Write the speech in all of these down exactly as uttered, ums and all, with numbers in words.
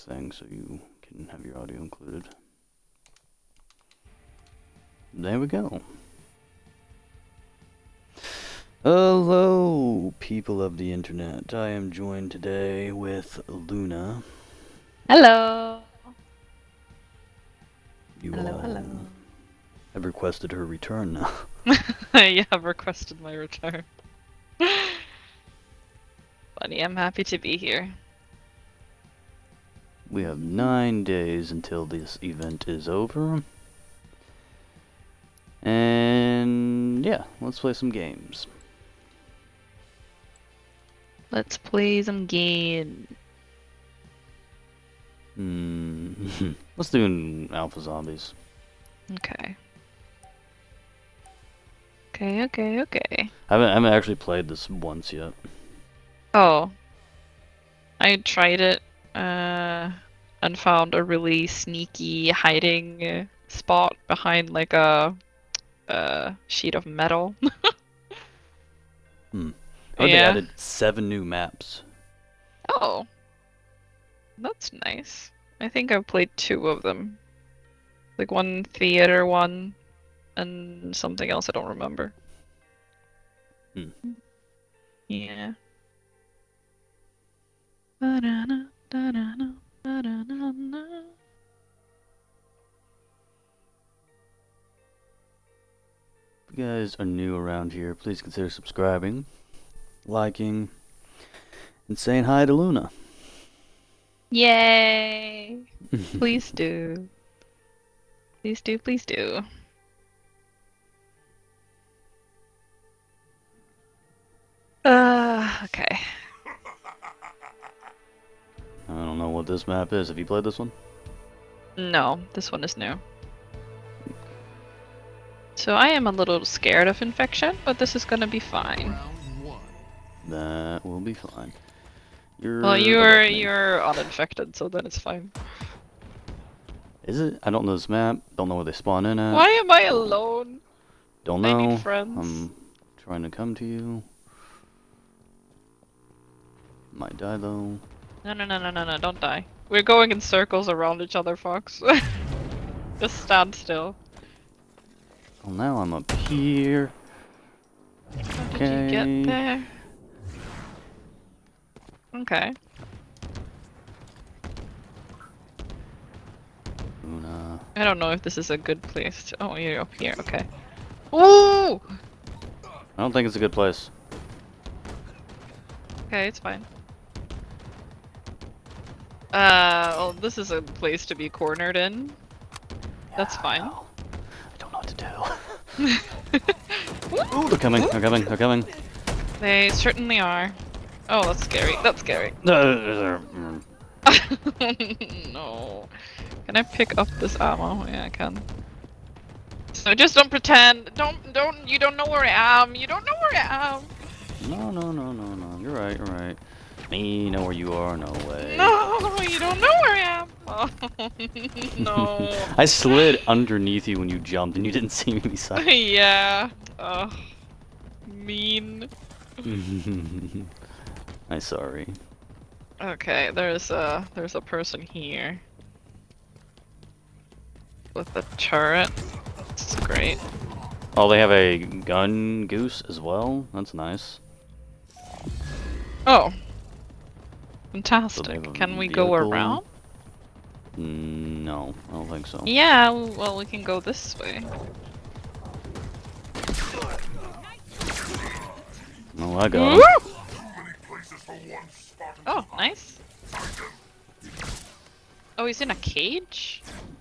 thing so you can have your audio included. There we go. Hello, people of the internet. I am joined today with Luna. Hello. You hello, all hello. have requested her return now. Yeah, I've requested my return. Funny, I'm happy to be here. We have nine days until this event is over. And yeah, let's play some games. Let's play some game. Hmm. Let's do an Alpha Zombies. Okay. Okay, okay, okay. I haven't, I haven't actually played this once yet. Oh. I tried it, uh, and found a really sneaky hiding spot behind like a, a sheet of metal. Hmm. Oh, they Yeah. added seven new maps. Oh. That's nice. I think I've played two of them. Like one theater one, and something else I don't remember. Hmm. Yeah. Ba-da-na, da-da-na, ba-da-na-na. If you guys are new around here, please consider subscribing, liking, and saying hi to Luna. Yay! Please do. Please do, please do. Uh, okay. I don't know what this map is. Have you played this one? No, this one is new. So I am a little scared of infection, but this is gonna be fine. That will be fine. You're Well, you're awakening. you're uninfected, so then it's fine. Is it? I don't know this map. Don't know where they spawn in at. Why am I alone? Don't I know. need friends. I'm trying to come to you. Might die though. No, no, no, no, no, no, don't die. We're going in circles around each other, Fox. Just stand still. Well, now I'm up here. How Okay. did you get there? Okay. Luna. I don't know if this is a good place to- Oh, you're up here, okay. Ooh! I don't think it's a good place. Okay, it's fine. Uh, well, this is a place to be cornered in. That's Yeah, fine. I know. I don't know what to do. Ooh, they're coming. They're coming. They're coming. They certainly are. Oh, that's scary. That's scary. Uh, No. Can I pick up this ammo? Yeah, I can. So just don't pretend. Don't, don't, you don't know where I am. You don't know where I am. No, no, no, no, no. You're right. You're right. Me know where you are. No way. No, you don't know where I am. Oh, no. I slid underneath you when you jumped, and you didn't see me beside. Yeah. Ugh. Mean. I'm sorry. Okay, there's a there's a person here with a turret. It's great. Oh, they have a gun goose as well. That's nice. Oh, So they fantastic. have a Can we go vehicle. around? Mm, no, I don't think so. Yeah, well, we can go this way. Oh, I got him. Woo! Oh, nice. Oh, he's in a cage?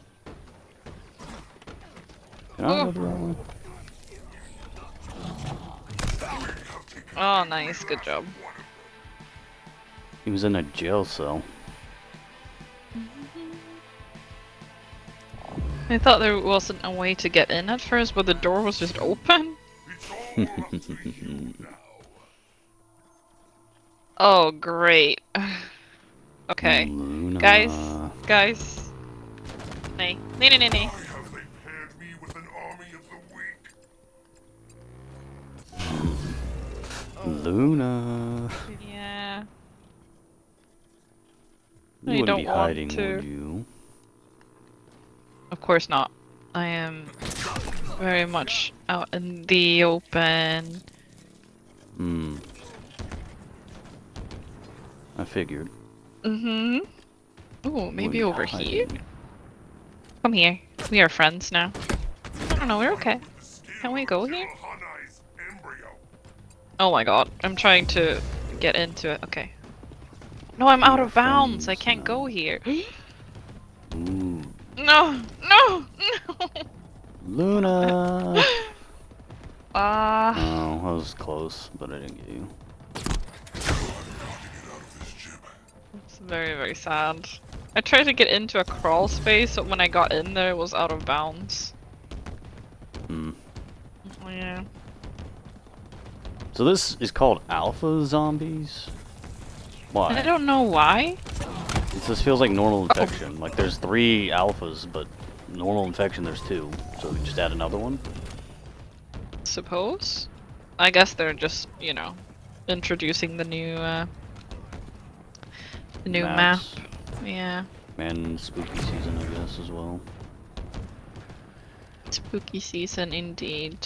Can I go the right way? Oh, nice. Good job. He was in a jail cell. I thought there wasn't a way to get in at first, but the door was just open. Oh, great. Okay. Luna. Guys, guys. Nay. Nay, nay, nay, nay. Luna. Yeah. You I wouldn't don't be want hiding, to. would you? Of course not. I am very much out in the open. Hmm. I figured. Mm-hmm. Ooh, maybe Wouldn't be over here? hiding. Come here. We are friends now. I don't know, we're okay. Can we go here? Oh my god, I'm trying to get into it. Okay. No, I'm We out are of bounds. I friends can't now. go here. Ooh. No, no, no. Luna! Ah. Oh, I was close, but I didn't get you. It's very, very sad. I tried to get into a crawl space, but when I got in there, it was out of bounds. Hmm. Oh, yeah. So this is called Alpha Zombies? Why? I don't know why. It just feels like normal infection. Like there's three alphas, but normal infection there's two. So we just add another one? Suppose? I guess they're just, you know, introducing the new, uh, the new Maps. map. Yeah. And spooky season, I guess, as well. Spooky season indeed.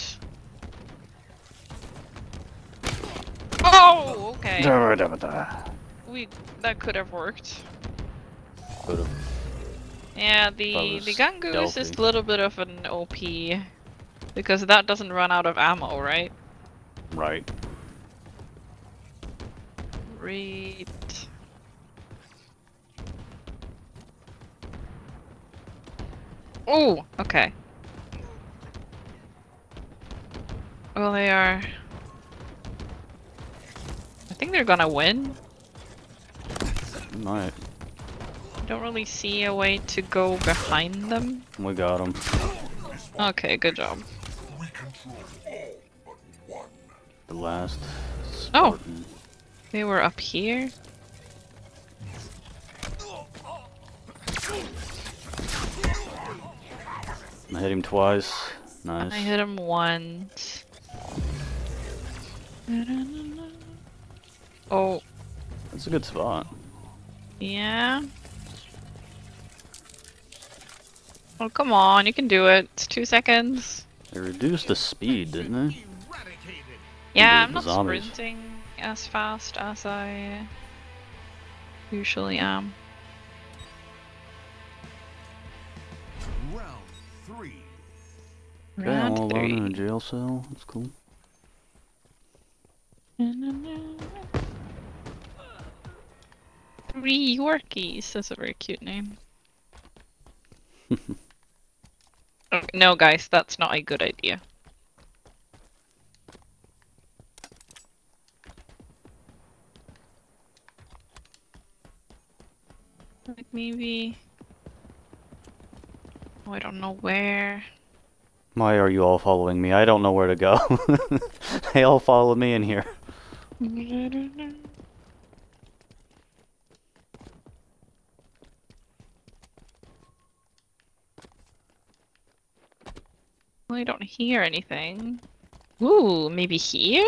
Oh, okay. We that could have worked. Could've. Yeah, That the was the gun goose is stealthy. a little bit of an O P because that doesn't run out of ammo, right? Right. Right. Oh, okay. Well, they are. I think they're gonna win. Alright. I don't really see a way to go behind them. We got him. Okay, good job. The last Oh. Spartan. They were up here. I hit him twice. Nice. I hit him once. Oh, That's a good spot. yeah. Oh, come on, you can do it. It's two seconds. They reduced the speed, didn't they? Yeah, The I'm not zombies. sprinting as fast as I usually am. Round three. Okay, I'm all Round alone in a three. jail cell. That's cool. Three Yorkies. That's a very cute name. Oh, no, guys, that's not a good idea. Like maybe. Oh, I don't know where. Why are you all following me? I don't know where to go. They all follow me in here. Well, I don't hear anything. Ooh, maybe here?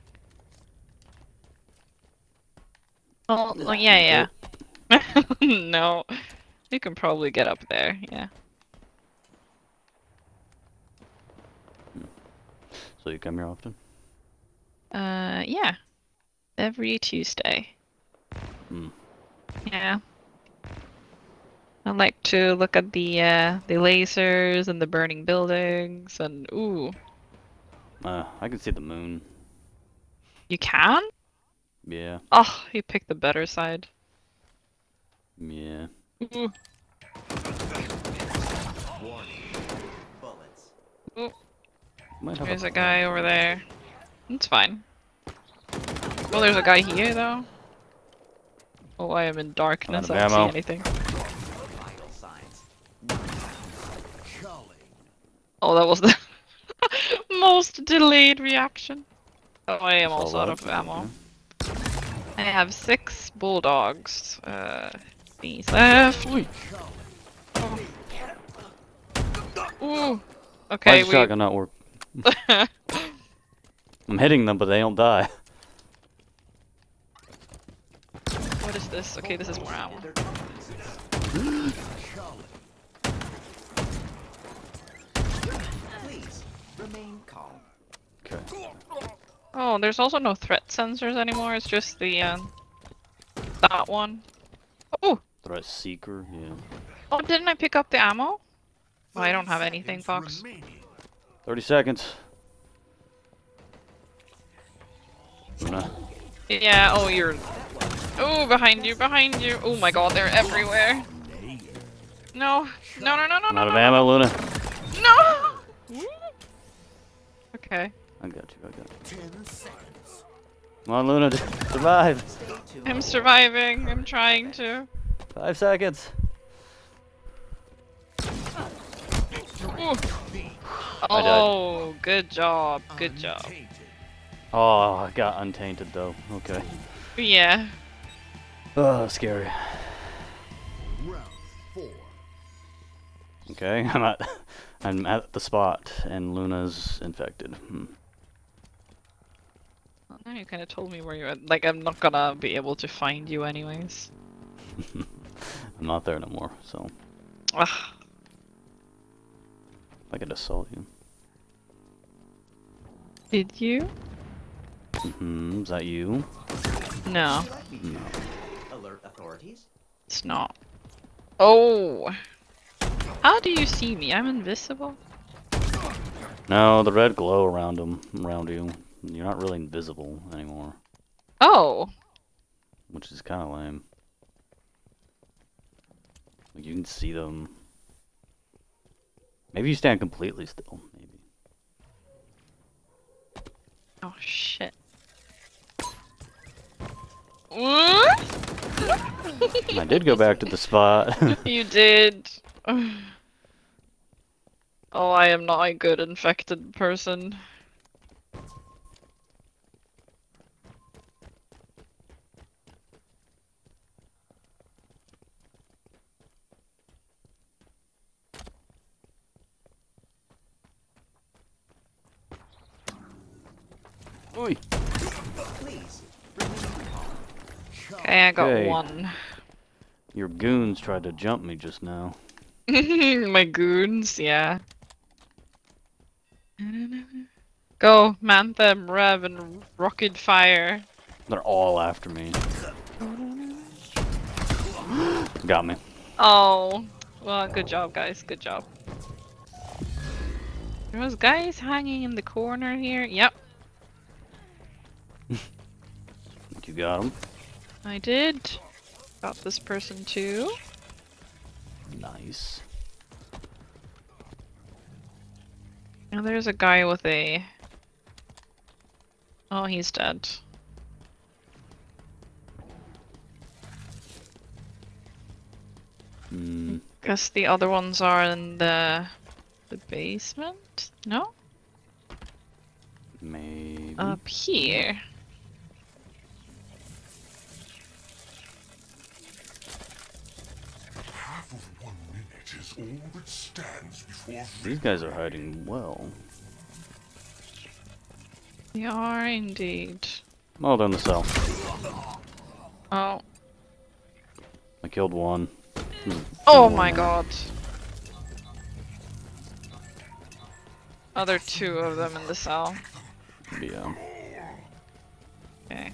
Oh, oh yeah, yeah. No, you can probably get up there, yeah. So you come here often? Uh, yeah. Every Tuesday. Hmm. Yeah. I like to look at the uh, the lasers and the burning buildings and ooh, Uh, I can see the moon. you can? Yeah. Oh, you picked the better side. Yeah. Ooh. Warning. Bullets. Ooh. Might have There's a a guy over there. It's fine. Oh, there's a guy here though. Oh, I am in darkness. of I don't see ammo. anything. Vital signs. Culling. Oh, that was the most delayed reaction. Oh, I am That's also all out that. of ammo. Okay. I have six bulldogs. Uh, these left. Oi. Oh. Ooh. Why Okay, does we. shotgun not work? I'm hitting them, but they don't die. What is this? Okay, this is more ammo. Their confidence Please remain calm. Okay. Oh, there's also no threat sensors anymore. It's just the uh, that one. Oh, Threat seeker, yeah. oh, didn't I pick up the ammo? Oh, I don't have thirty anything, seconds Fox. remaining. Thirty seconds. Luna. Yeah. Oh, you're. Oh, behind you, behind you. Oh my God, they're everywhere. No, no, no, no, no, I'm no, out of no, ammo, Luna. no. Okay. I got you, I got you. Ten seconds. Come on, Luna, survive. Stay tuned. I'm surviving. I'm trying to. Five seconds. Ooh. I died. Oh, good job. Good job. Untainted. Oh, I got untainted though. Okay. Yeah. Oh, scary. Round four. Okay, I'm at, I'm at the spot, and Luna's infected. Hmm. Well, now you kind of told me where you're at. Like, I'm not gonna be able to find you anyways. I'm not there no more, so Ugh. I could assault you. Did you? Mm-hmm. Is that you? No, No. Alert authorities. it's not. Oh! How do you see me? I'm invisible? No, the red glow around him, around you. You're not really invisible anymore, Oh! which is kind of lame. Like you can see them. Maybe you stand completely still. Maybe. Oh, shit. What? I did go back to the spot. You did. Oh, I am not a good infected person. Oi. Please remain calm. Okay, I got Okay. one. Your goons tried to jump me just now. My goons, yeah. Go, Manthem, Rev, and Rocket Fire. They're all after me. Got me. Oh, well, good job, guys. Good job. There was guys hanging in the corner here. Yep, You got him. I did. Got this person too. Nice. Now there's a guy with a. Oh, he's dead. Hmm. Guess the other ones are in the the basement. No, Maybe. up here. Half of one minute is all that stands before These guys are hiding well. They are indeed. Oh, they're in the cell. Oh. I killed one. There's Oh one my more. god. Other two of them in the cell. Yeah. Okay.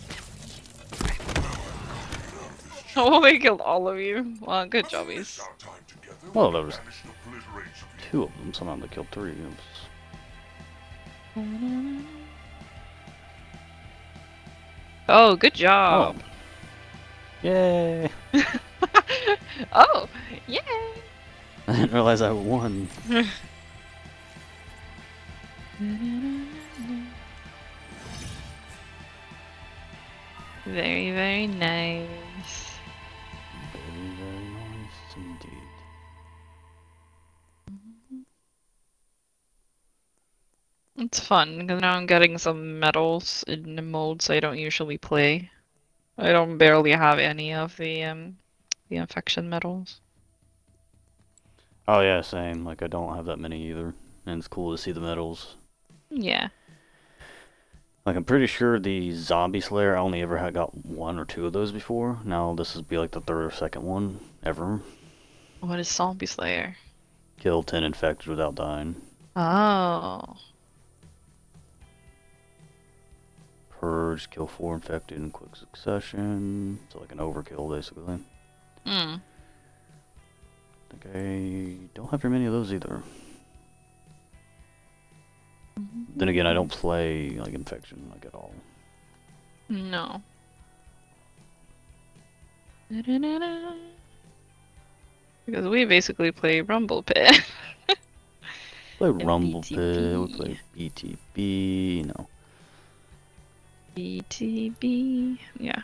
Oh, they killed all of you. Well, good jobbies. our time together. Well, there was Managed to obliterate some two of them. Somehow they killed three. Oops. Oh, good job. Yay! Oh, yay! I didn't realize I won. Very, very nice. Very, very nice indeed. It's fun because now I'm getting some medals in the modes I don't usually play. I don't barely have any of the um the infection medals. Oh yeah, same. Like I don't have that many either, and it's cool to see the medals. Yeah. Like, I'm pretty sure the Zombie Slayer, I only ever had got one or two of those before. Now this would be like the third or second one ever. What is Zombie Slayer? Kill ten infected without dying. Oh. Purge, kill four infected in quick succession. So like an overkill, basically. Hmm. I think I don't have very many of those either. Then again, I don't play like infection like at all. No. Because we basically play Rumble Pit. Play And Rumble B T Pit, we B. play B T B, you know. B T B. Yeah.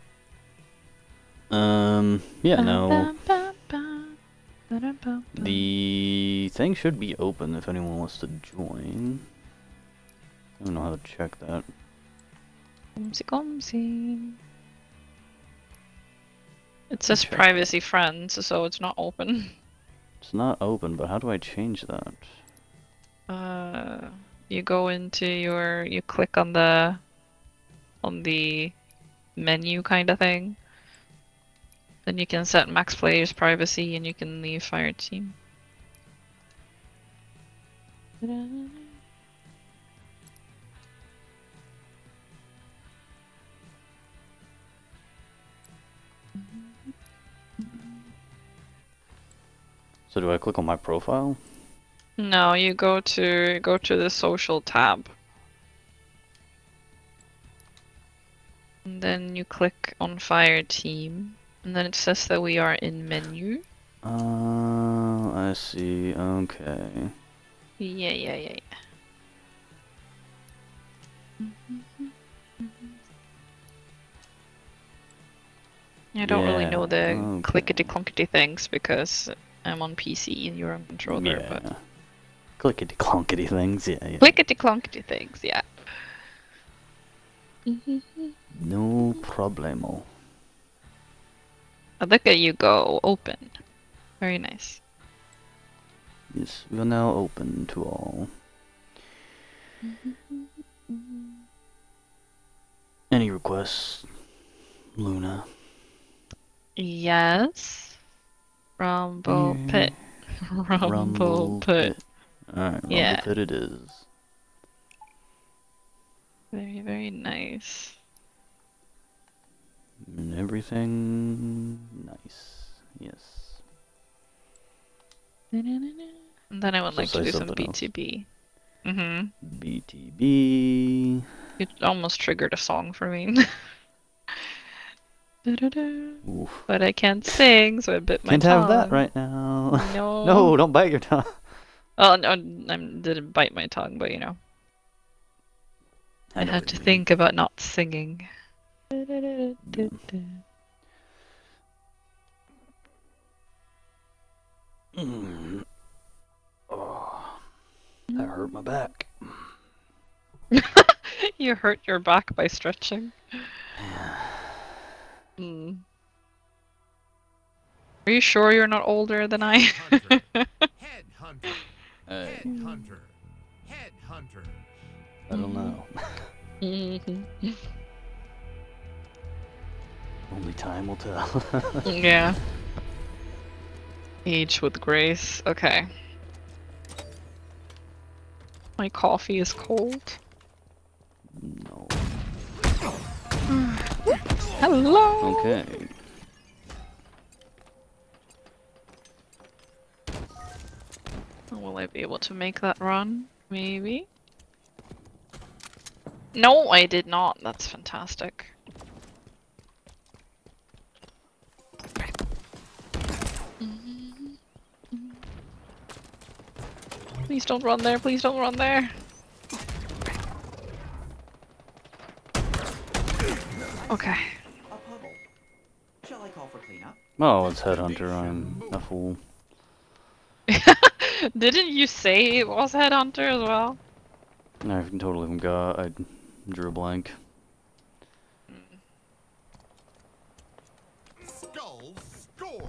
Um, yeah, no. Bum, bum, bum, ba-dum, bum, bum. The thing should be open if anyone wants to join. I don't know how to check that. Comsy, comsy. It says Check that. privacy friends, so it's not open. It's not open, but how do I change that? Uh, you go into your, you click on the, on the menu kind of thing. Then you can set max players privacy and you can leave fire team. So do I click on my profile? No, you go to go to the social tab. And then you click on fire team. And then it says that we are in menu. Uh, I see. Okay. Yeah, yeah, yeah, yeah. I don't really know the Yeah, okay. clickety clonkety things because I'm on P C and you're on controller, Yeah. but Clickety clonkety things. Yeah, yeah. clickety clonkety things, yeah. No problemo. Oh, look at you go, open. Very nice. Yes, we are now open to all. Any requests, Luna? Yes. Rumble Yeah. Pit. Rumble, Pit. Alright, Rumble Yeah. Pit it is. Very, very nice. And everything nice. Yes. And then I would So like to say do some something else. B T B. Mm-hmm. B T B. It almost triggered a song for me. Da-da-da. Oof. But I can't sing, so I bit my Can't tongue. have that right now. No. No, don't bite your tongue. Oh, no, I didn't bite my tongue, but you know. I, know had what to you mean. think about not singing. Mm. Oh, that hurt my back. You hurt your back by stretching. Hmm. Are you sure you're not older than I? Hunter. Headhunter. Hey, Headhunter. Headhunter. I don't know. Mhm. Only time will tell. Yeah. Age with grace. Okay. My coffee is cold. No. Hello. Okay. Will I be able to make that run? Maybe. No, I did not. That's fantastic. Please don't run there. Please don't run there. Okay. A puddle. Shall I call for cleanup? Oh, it's Headhunter. I'm a fool. Didn't you say it was Headhunter as well? I totally forgot. I drew a blank. Skulls score.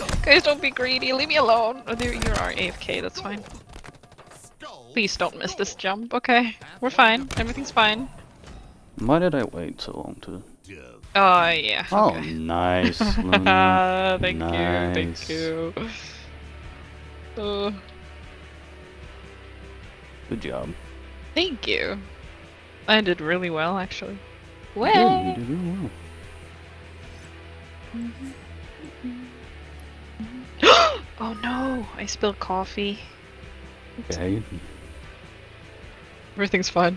Guys, don't be greedy. Leave me alone. Oh, there you are, A F K. That's fine. Skull. Please don't miss this jump. Okay, we're fine. Everything's fine. Why did I wait so long to... Dove. Oh yeah. Oh, Okay. nice, Luna. thank Nice. you. Thank you. Oh, Good job. thank you. I did really well, actually. You did, you Well. did really well. Oh no! I spilled coffee. Okay. Everything's fine.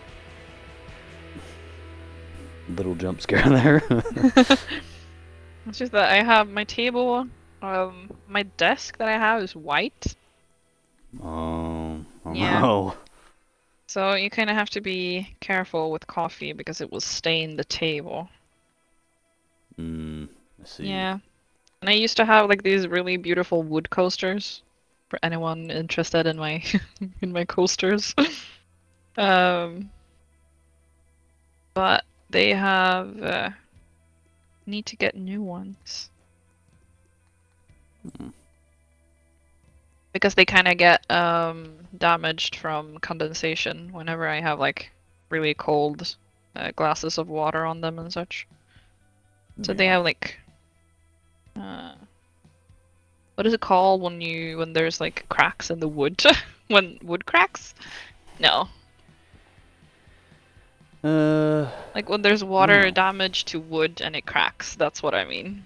Little jump scare there. It's just that I have my table, um, my desk that I have is white, oh, oh Yeah. no. so you kind of have to be careful with coffee because it will stain the table. Mm, I see. Yeah. And I used to have like these really beautiful wood coasters for anyone interested in my in my coasters. um, but they have uh, need to get new ones. Mm. Because they kind of get um, damaged from condensation whenever I have like really cold uh, glasses of water on them and such. So they Yeah. have like, uh, what is it called when you when there's like cracks in the wood? When wood cracks? No, Uh, like when there's water No. damage to wood and it cracks. That's what I mean.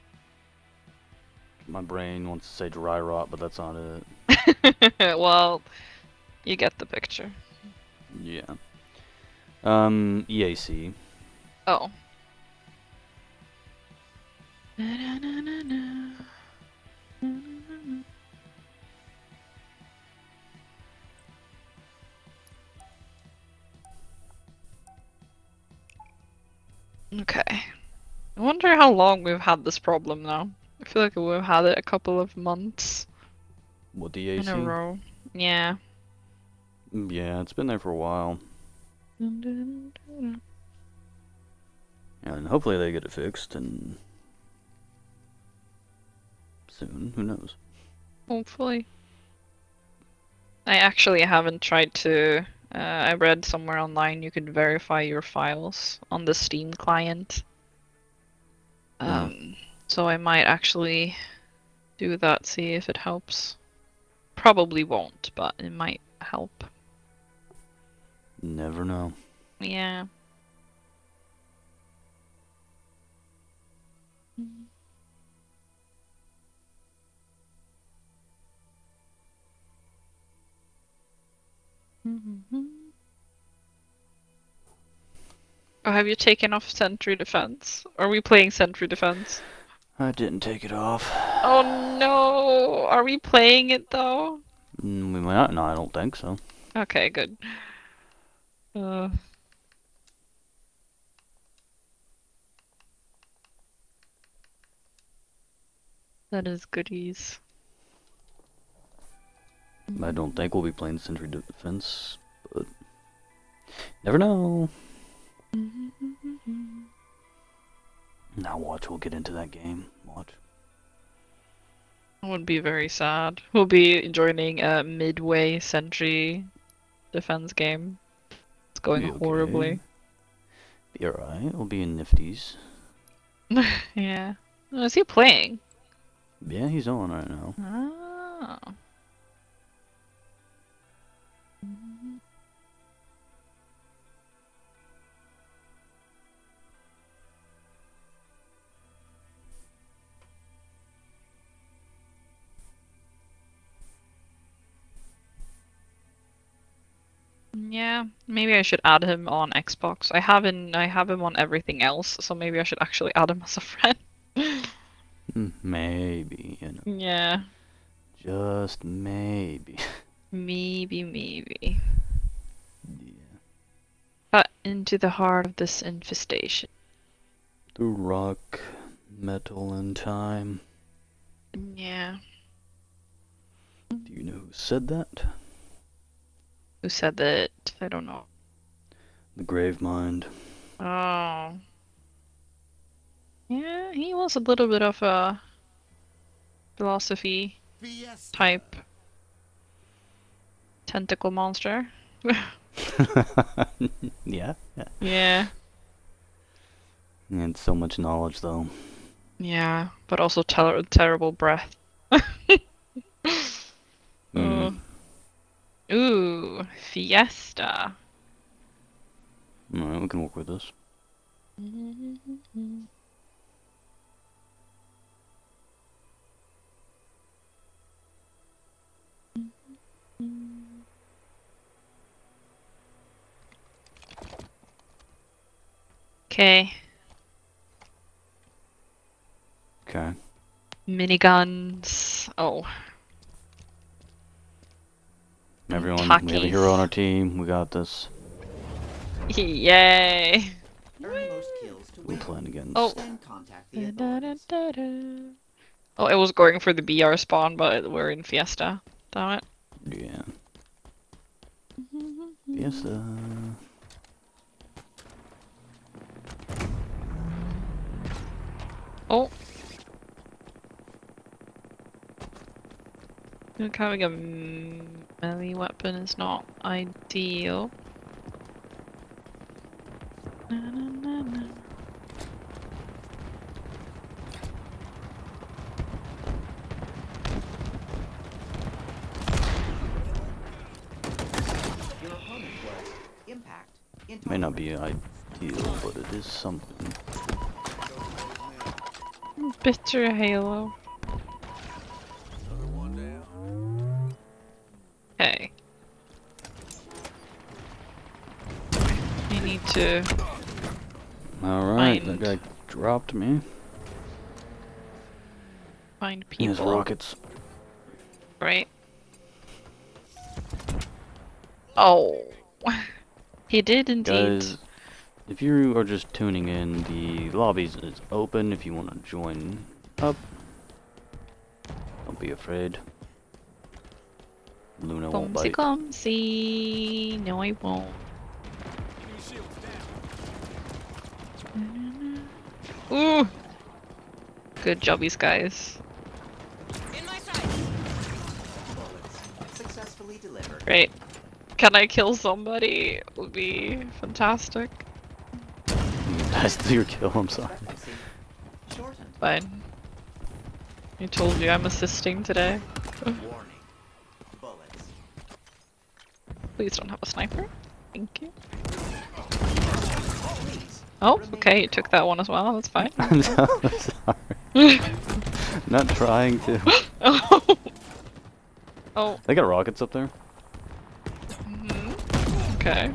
my brain wants to say dry rot, but that's not it. Well, you get the picture. Yeah. Um, E A C. Oh. Okay. I wonder how long we've had this problem now. I feel like we've had it a couple of months What, the E A in C? a row. Yeah. Mm, Yeah, it's been there for a while. And hopefully they get it fixed and soon. Who knows? Hopefully. I actually haven't tried to. Uh, I read somewhere online you could verify your files on the Steam client. Um, so I might actually do that, see if it helps. Probably won't, but it might help. Never know. Yeah. Oh, have you taken off Sentry Defense? Are we playing Sentry Defense? I didn't take it off. Oh no! Are we playing it though? Mm, we might not. No, I don't think so. Okay, good. Uh, that is goodies. I don't think we'll be playing Sentry Defense, but never know. Now watch, we'll get into that game. Watch. I would be very sad. We'll be joining a midway Sentry Defense game. It's going Be okay. horribly. Be alright. We'll be in Nifties. Yeah. Oh, is he playing? Yeah, he's on right now. Oh. Yeah, maybe I should add him on Xbox. I have him, I have him on everything else, so maybe I should actually add him as a friend. Hmm, Maybe, you know. Yeah, Just maybe. maybe, maybe. Yeah. But into the heart of this infestation. Through rock, metal, and time. Yeah. Do you know who said that? Who said that? I don't know. The Grave Mind. Oh. Yeah, he was a little bit of a philosophy Fiesta. type tentacle monster. Yeah, yeah. Yeah. And so much knowledge, though. Yeah, but also ter terrible breath. Mm. Oh. Ooh, fiesta. Alright, we can work with this. Okay, Okay. miniguns. Oh, Everyone, we have a Takis. hero on our team. We got this. yay! Earn most kills to We're win. playing against. Oh. Then contact the authorities. Da-da-da-da-da. Oh, it was going for the B R spawn, but we're in Fiesta. Damn it. Yeah. Yes, uh. Oh. Look, having a m- melee weapon is not ideal. Na, na, na, na. Your opponent was impact. May not be ideal, but it is something. Bitter Halo. Another one down. Okay. I need to Alright, Find- that guy dropped me. find He has people. rockets. Right. Oh. He did indeed. Guys, if you are just tuning in, the lobbies is open if you want to join up. Don't be afraid. Luna won't Boomsy bite. clumsy. No, I won't. Enemy shields down. Ooh. Good jobbies, guys. Bullets successfully delivered. Great. Can I kill somebody? It would be fantastic. That's your kill, I'm sorry. Expectancy shortened. Fine. I told you I'm assisting today. Warning. Bullets. Please don't have a sniper. Thank you. Please. Oh, okay, you took that one as well. That's fine. I'm so sorry. Not trying to. Oh. Oh. They got rockets up there. Mhm. Okay.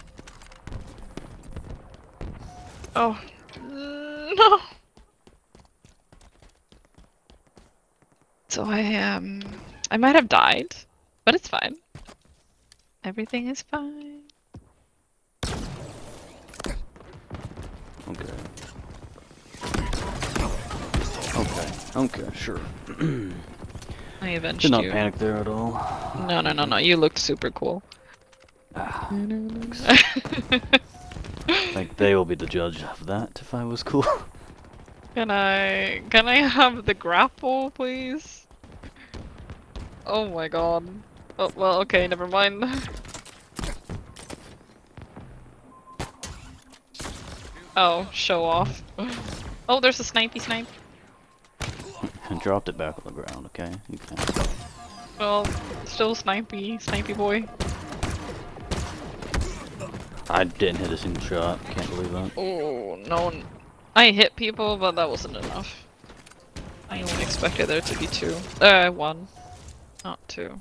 Oh. Mm, no. So I um I might have died, but it's fine. Everything is fine. Okay. Okay. Okay. Sure. I avenged Did not you. panic there at all. No, no, no, no. You looked super cool. Ah, like they will be the judge of that if I was cool. Can I can I have the grapple, please? Oh my god. Oh well, okay, never mind. Oh, show off. Oh, there's a snipey snipe. And dropped it back on the ground. Okay. You can. Well, still snipey, snipey boy. I didn't hit a single shot. Can't believe that. Oh no, n- I hit people, but that wasn't enough. I only expected there to be two. Uh, one, not two.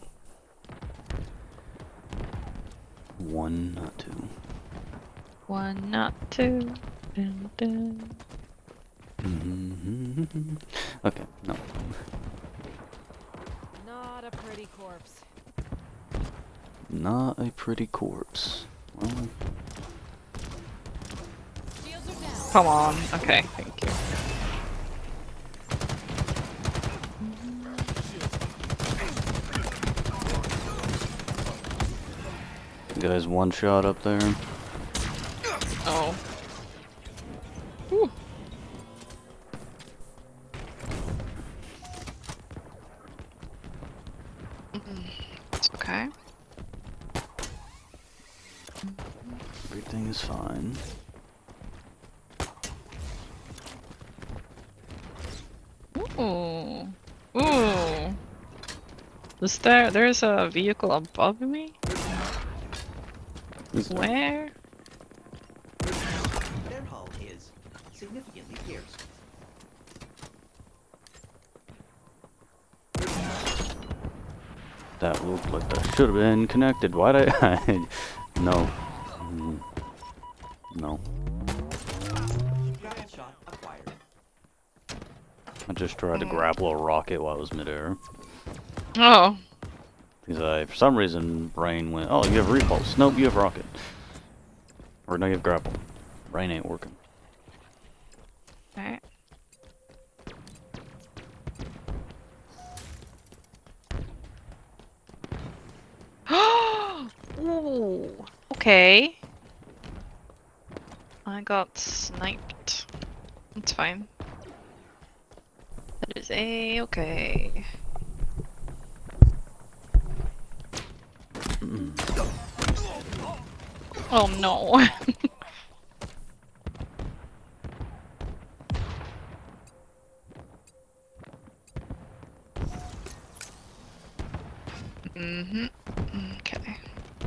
One, not two. One, not two. Dun, dun. Mhm. Okay. No. Not a pretty corpse. Not a pretty corpse. Well, Shields are down. Come on. Okay, thank you. guys, one shot up there. Oh. Whew. It's okay. Everything is fine. Ooh. Ooh. Is there, there's a vehicle above me? Is there- Where? Their hull is significantly pierced. That looked like that should have been connected. Why'd I? No. Mm. No. Grapple shot acquired. I just tried to grapple a rocket while it was midair. Oh. Because I, for some reason, brain went, oh, you have repulse. Nope, you have rocket. Or no, you have grapple. Brain ain't working. Alright. Ooh. Okay. I got sniped. That's fine. That is a okay. Oh no. Mhm. Okay.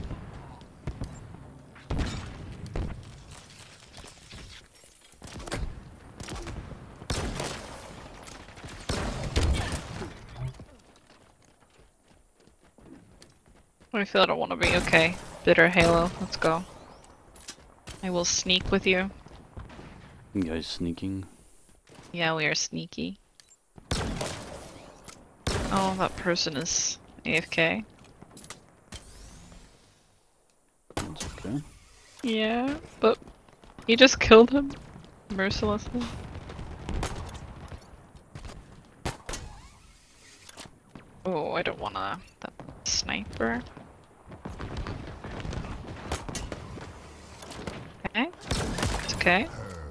I feel I don't want to be okay. Bitter Halo, let's go. I will sneak with you. You guys sneaking? Yeah, we are sneaky. Oh, that person is A F K. That's okay. Yeah, but he just killed him mercilessly. Oh, I don't wanna. That sniper. Okay. It's okay.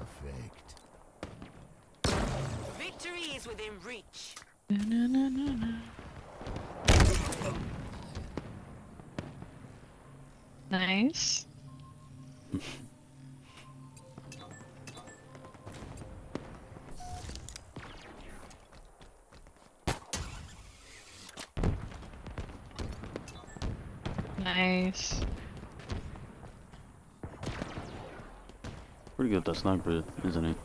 Victory is within reach. Na, na, na, na, na. Nice. Nice. Pretty good that sniper, isn't he?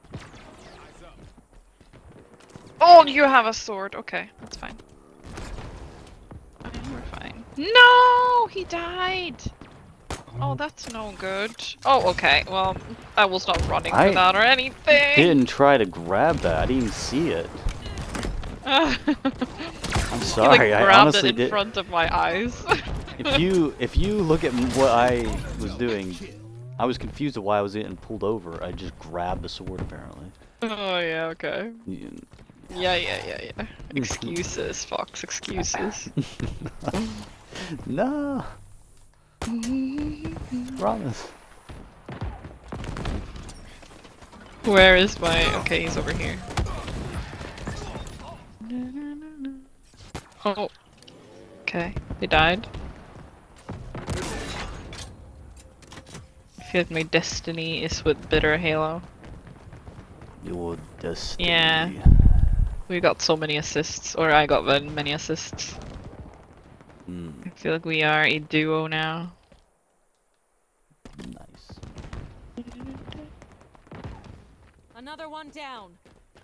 Oh, you have a sword. Okay, that's fine. Fine, we're fine. No, he died. Oh, that's no good. Oh, okay. Well, I was not running I for that or anything. Didn't try to grab that. I didn't even see it. I'm He, sorry. like, I grabbed honestly it in did. front of my eyes. If you if you look at m- what I was doing, I was confused of why I was getting pulled over. I just grabbed the sword apparently. Oh yeah, okay. Yeah. Yeah, yeah, yeah, yeah. Excuses, Fox. Excuses. No. Promise. Where is my? Okay, he's over here. Oh. Okay, he died. I feel like my destiny is with Bitter Halo. Your destiny. Yeah. We got so many assists, or I got very many assists. Mm, I feel like we are a duo now. nice. Another one down.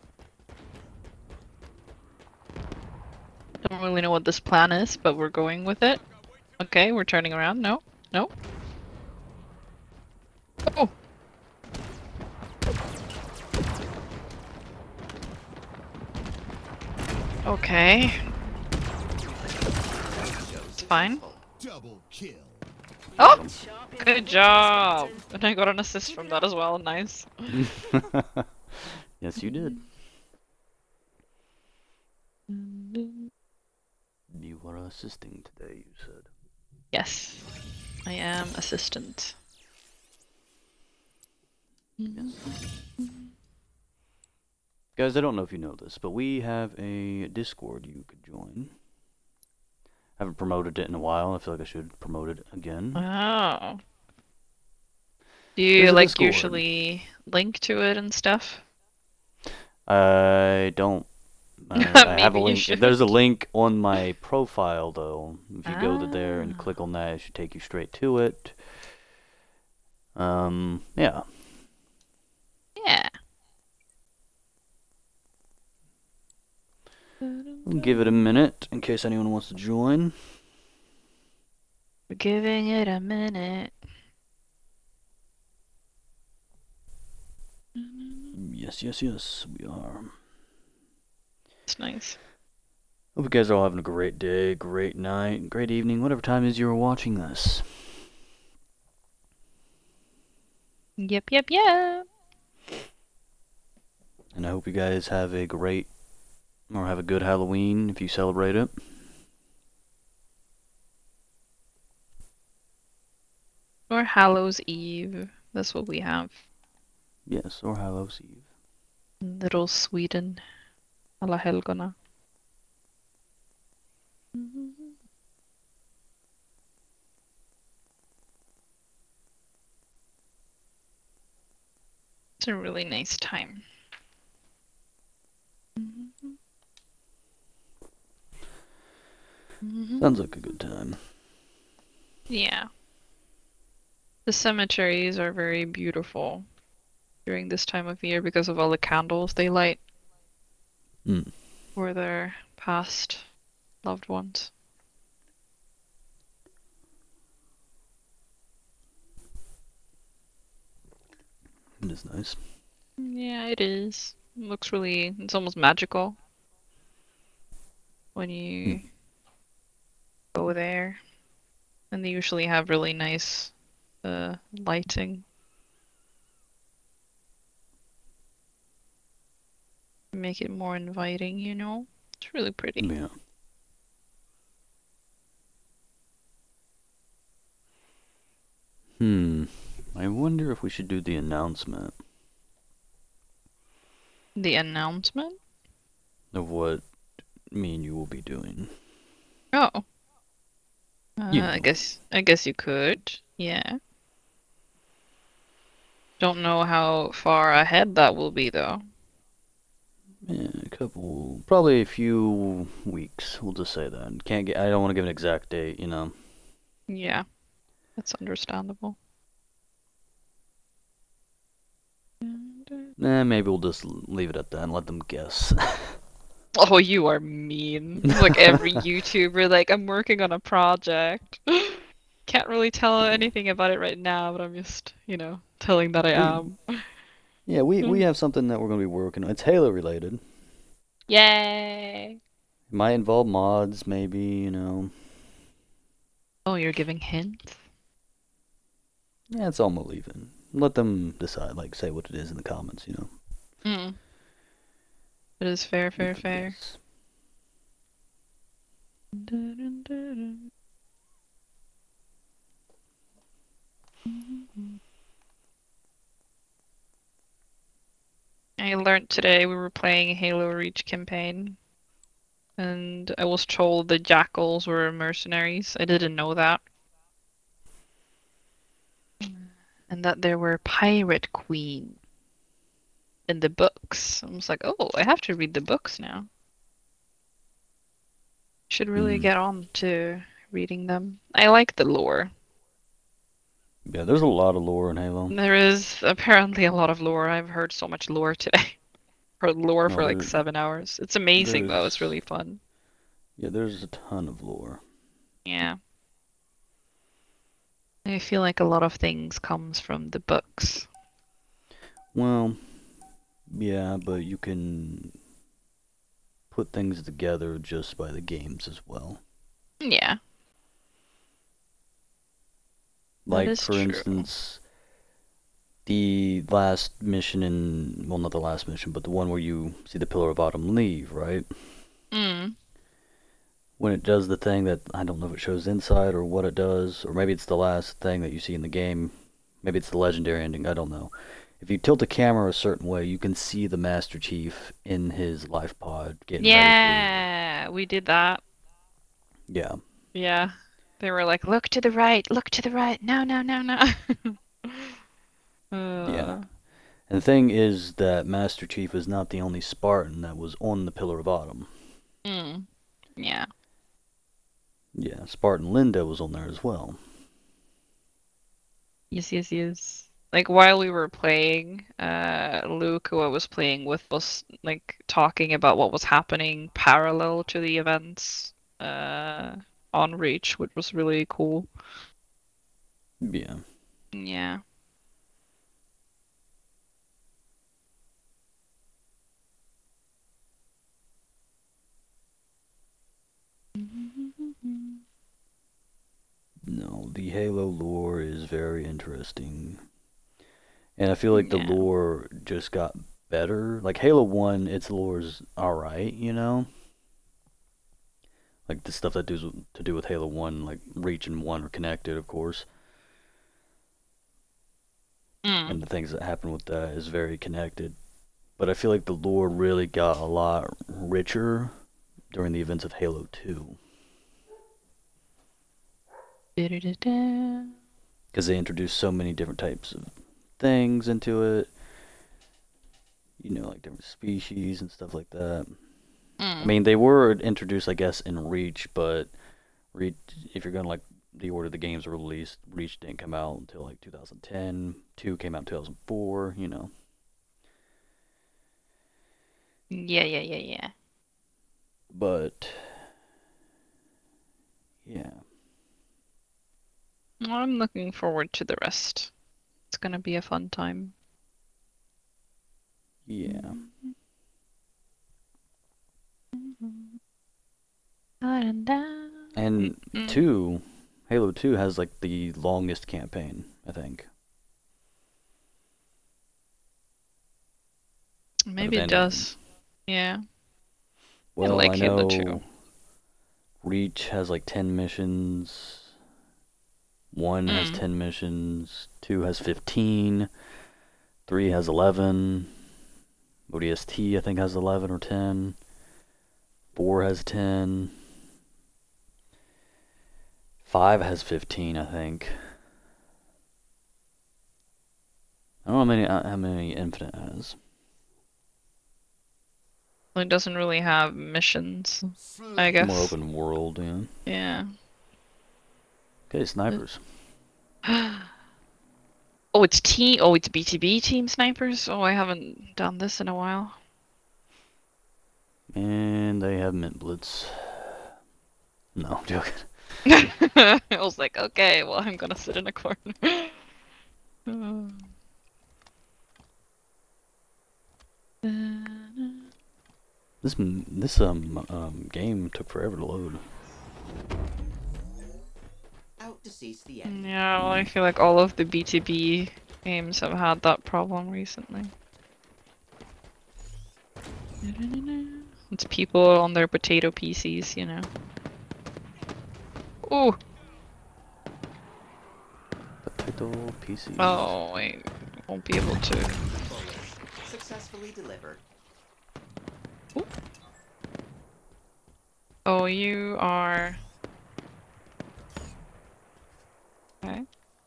Don't really know what this plan is, but we're going with it. Okay, we're turning around. No, no. Oh. Okay. It's fine. Double kill. Oh! Good job! And I got an assist from that as well. Nice. Yes, you did. You were assisting today, you said. Yes. I am assistant. Guys, I don't know if you know this, but we have a Discord you could join. Haven't promoted it in a while. I feel like I should promote it again. Oh. Do There's you a like Discord. usually link to it and stuff? I don't. I, I have a Maybe you link. should. There's a link on my profile though. If you go to there and Ah. click on that, it should take you straight to it. Um, yeah. Yeah. We'll give it a minute in case anyone wants to join. We're giving it a minute. Yes, yes, yes, we are. It's nice. Hope you guys are all having a great day, great night, great evening, whatever time it is you're watching this. Yep, yep, yep. And I hope you guys have a great, or have a good Halloween if you celebrate it. Or Hallows Eve. That's what we have. Yes, or Hallows Eve. in Little Sweden. Alla helgona. It's a really nice time. Sounds like a good time. Yeah. The cemeteries are very beautiful during this time of year because of all the candles they light Hmm. for their past loved ones. It is nice. Yeah, it is. It looks really, it's almost magical when you go there. And they usually have really nice uh, lighting. Make it more inviting, you know? It's really pretty. Yeah. Hmm. I wonder if we should do the announcement The announcement? of what me and you will be doing. Oh. Uh, You I know. guess I guess you could. Yeah. Don't know how far ahead that will be though. Yeah, a couple, probably a few weeks. We'll just say that. Can't get. I don't want to give an exact date. You know. Yeah. That's understandable. Nah, maybe we'll just leave it at that and let them guess. Oh, you are mean. Like every YouTuber, like, I'm working on a project. Can't really tell anything about it right now, but I'm just, you know, telling that I am. Yeah, we we have something that we're gonna be working on. It's Halo related. Yay! It might involve mods, maybe. You know. Oh, you're giving hints? Yeah, it's all I'm leaving. Let them decide. Like, say what it is in the comments. You know. Mm. It is fair, fair, Let them fair. guess. I learned today we were playing Halo Reach campaign, and I was told the Jackals were mercenaries. I didn't know that. And that there were pirate queen in the books. I was like, oh, I have to read the books now. Should really Hmm. get on to reading them. I like the lore. Yeah, there's a lot of lore in Halo. There is apparently a lot of lore. I've heard so much lore today. Heard lore No, for like there- seven hours. It's amazing though. It's there's- really fun. Yeah, there's a ton of lore. Yeah. I feel like a lot of things comes from the books. Well, yeah, but you can put things together just by the games as well. Yeah. Like, is for true. instance, the last mission in, well, not the last mission, but the one where you see the Pillar of Autumn leave, right? Mm. When it does the thing that, I don't know if it shows inside or what it does, or maybe it's the last thing that you see in the game. Maybe it's the legendary ending, I don't know. If you tilt the camera a certain way, you can see the Master Chief in his life pod getting ready Yeah, we did that. for... Yeah. Yeah. They were like, look to the right, look to the right. No, no, no, no. uh, Yeah. And the thing is that Master Chief is not the only Spartan that was on the Pillar of Autumn. Mm. Yeah. Yeah, Spartan Linda was on there as well. Yes, yes, yes. Like while we were playing, uh, Luke, who I was playing with, was like talking about what was happening parallel to the events uh, on Reach, which was really cool. Yeah. Yeah. No, the Halo lore is very interesting. And I feel like the Yeah. lore just got better. Like Halo one, its lore's alright, you know? Like the stuff that does to do with Halo one, like Reach and one are connected, of course. Mm. And the things that happen with that is very connected. But I feel like the lore really got a lot richer during the events of Halo two. Da-da-da-da. Because they introduced so many different types of things into it. You know, like different species and stuff like that. I Mm. mean, they were introduced, I guess, in Reach, but Reach, if you're going to like the order the games were released, Reach didn't come out until like two thousand ten. two came out in two thousand four, you know. Yeah, yeah, yeah, yeah. But, yeah. I'm looking forward to the rest. It's gonna be a fun time. Yeah. And Mm. two, Halo two has like the longest campaign, I think. Maybe it any of does. Yeah. Well, like I Halo know two. Reach has like ten missions. One has Mm. ten missions. Two has fifteen. Three has eleven. O D S T, I think, has eleven or ten. Four has ten. Five has fifteen, I think. I don't know how many, uh, how many Infinite has. It doesn't really have missions, I guess. More open world, yeah. Yeah. Okay, snipers. Oh, it's T. Oh, it's B T B Team Snipers. Oh, I haven't done this in a while. And they have Mint Blitz. No, I'm joking. I was like, okay, well, I'm gonna sit in a corner. Oh. This m- this um um game took forever to load. Out to seize the enemy. Yeah, well, I feel like all of the B T B games have had that problem recently. It's people on their potato P Cs, you know. Ooh! Potato P C. Oh, I won't be able to. Successfully delivered. Oh, you are. Okay.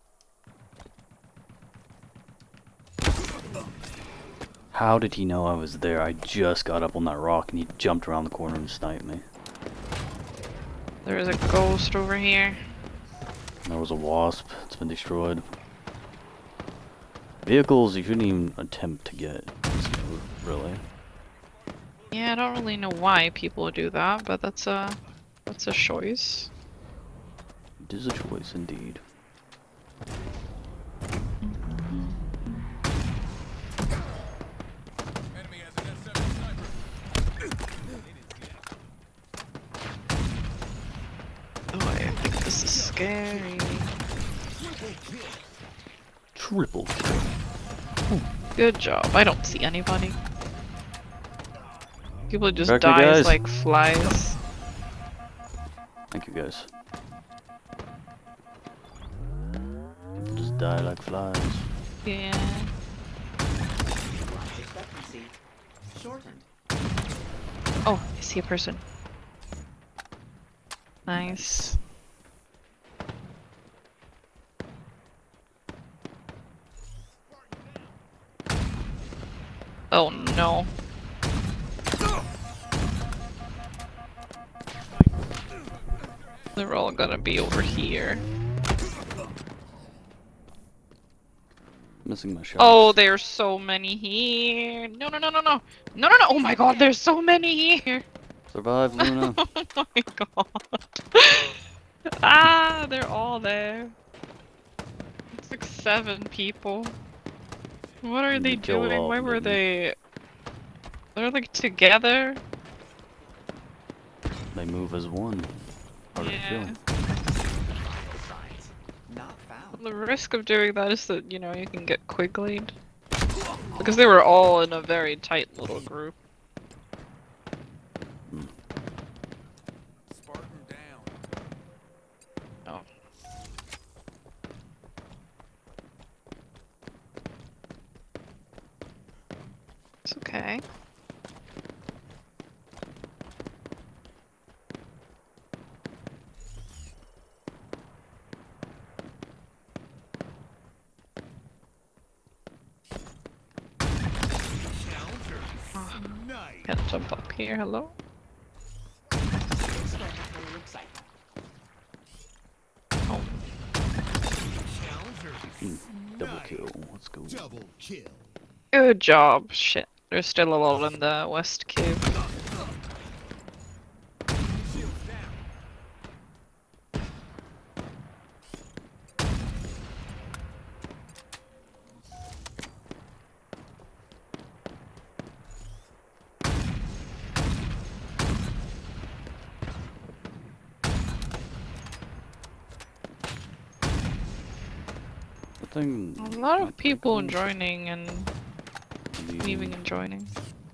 How did he know I was there? I just got up on that rock and he jumped around the corner and sniped me. There is a ghost over here. There was a wasp. It's been destroyed. Vehicles you shouldn't even attempt to get. Really. Yeah, I don't really know why people do that, but that's a that's a choice. It is a choice indeed. Enemy has an S seven sniper. Oh, I think this is scary. Triple kill. Good job. I don't see anybody. People just Back, you die guys. like flies. Thank you guys. People just die like flies. Yeah. Life expectancy shortened. Oh, I see a person. Nice. Oh no. They're all gonna be over here. Missing my shot. Oh, there's so many here. No, no, no, no, no. No, no, no. Oh my god, there's so many here. Survive, Luna. Oh my god. Ah, they're all there. It's like seven people. What are You they killed doing? all Why of were them. they... They're like together? They move as one. Hard to Yeah. kill. Signs. Not found. The risk of doing that is that, you know, you can get quiglied. Because they were all in a very tight little group. Spartan down. Oh. It's okay. Nice. Can't jump up here, hello? Explanatory excitement. Oh. Mm, double kill. Let's go. Double kill. Good job. Shit. There's still a lot in the west cube. Shields down. The thing. A lot might of be people cool. joining and The- leaving and joining.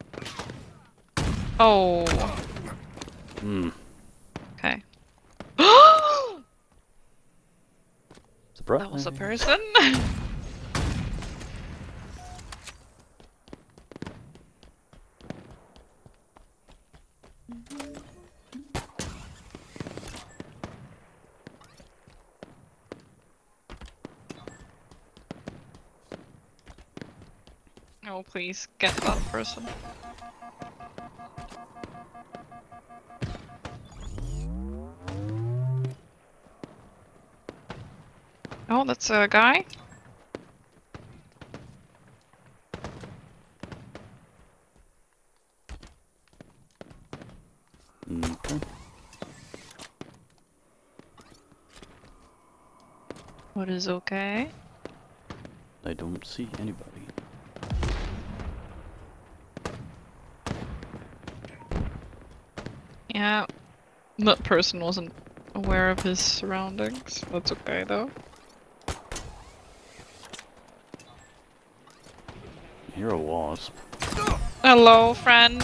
Oh. Hmm. Okay. That Surprise. was a person? Oh, please, get that person. Oh, that's a guy? Okay. What is okay? I don't see anybody. Yeah, that person wasn't aware of his surroundings. That's okay though. You're a wasp. Hello, friend.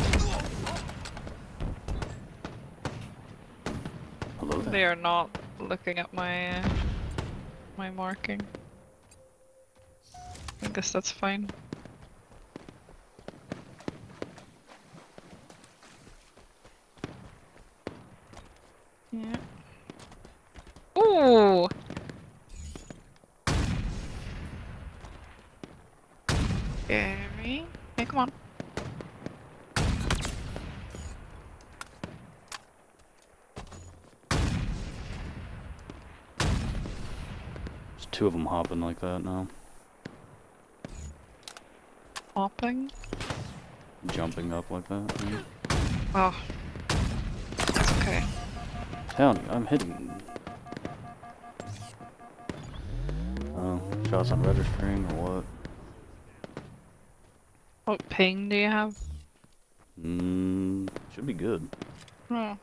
Hello there. They are not looking at my uh, my marking. I guess that's fine. Yeah. Ooh. Scary. Hey, come on. There's two of them hopping like that now. Hopping. Jumping up like that. Yeah. Oh. That's okay. Telling you, I'm hitting. Oh, shots on registering or what? What ping do you have? Mmm, should be good. Oh.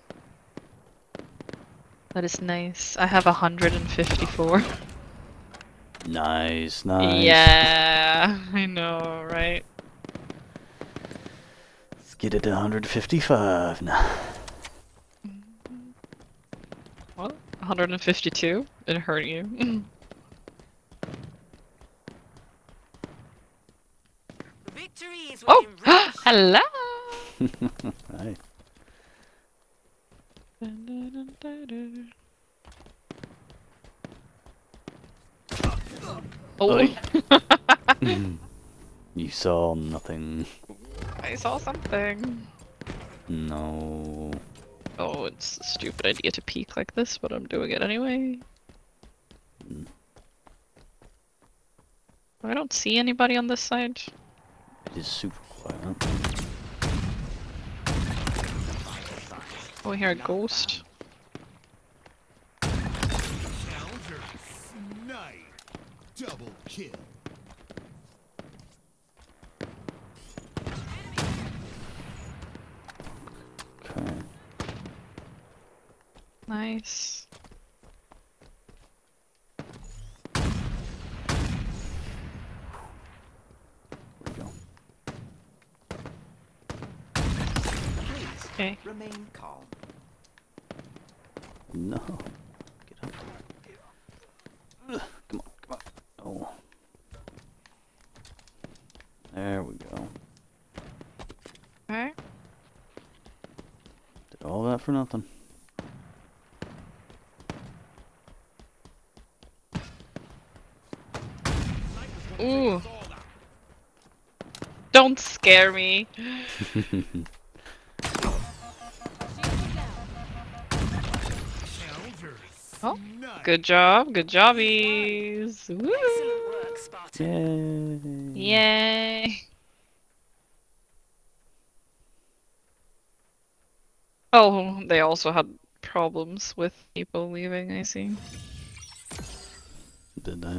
That is nice. I have one hundred fifty-four. Nice, nice. Yeah, I know, right? Let's get it to one hundred fifty-five now. What? one hundred fifty-two? It hurt you. Victory is Oh! within reach. Hello! Hi. Oh. You saw nothing. I saw something. No. Oh, it's a stupid idea to peek like this, but I'm doing it anyway. Mm. I don't see anybody on this side. It is super quiet. Oh, I hear a ghost. Challenger snipe. Double kill. Okay. Nice. Where'd it go? Please Okay. remain calm. No. Get up. Ugh, come on, come on. Oh. There we go. Okay. Did all that for nothing. Ooh. Don't scare me. Challenger Oh, snipe. good job. Good jobbies. Woo. Excellent work, Spartan. Yay. Yay. Oh, they also had problems with people leaving, I see. Did they?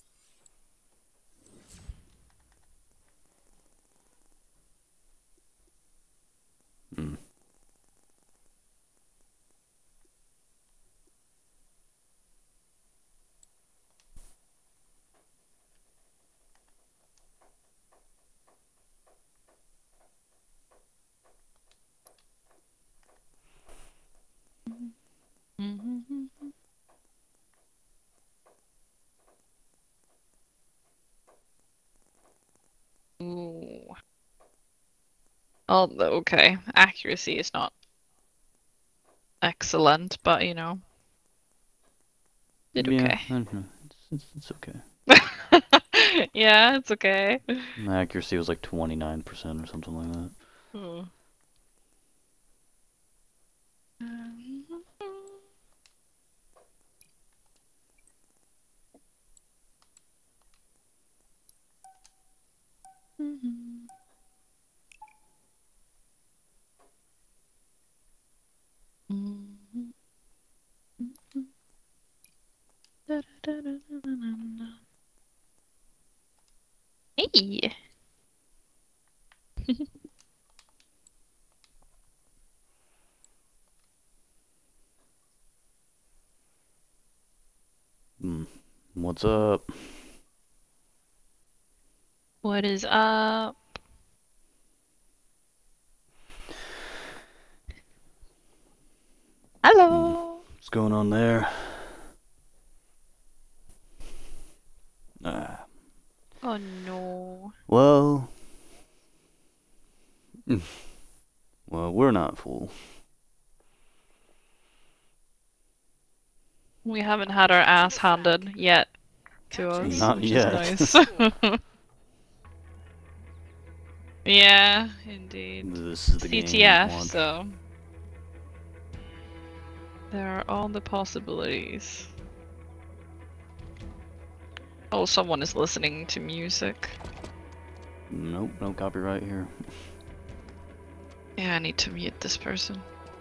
Hmm. Ooh. Oh, th- okay. Accuracy is not excellent, but you know. Did Yeah, okay. I don't know. It's, it's, it's okay. Yeah, it's okay. My accuracy was like twenty-nine percent or something like that. Hmm. Hey. Hmm. What's up? What is up? Hello. What's going on there? Ah. Oh no. Well. mm, Well, we're not full. We haven't had our ass handed yet to us, Not which yet. is nice. Yeah, indeed. This is the game we C T F, want. so there are all the possibilities. Oh, someone is listening to music. Nope, no copyright here. Yeah, I need to mute this person.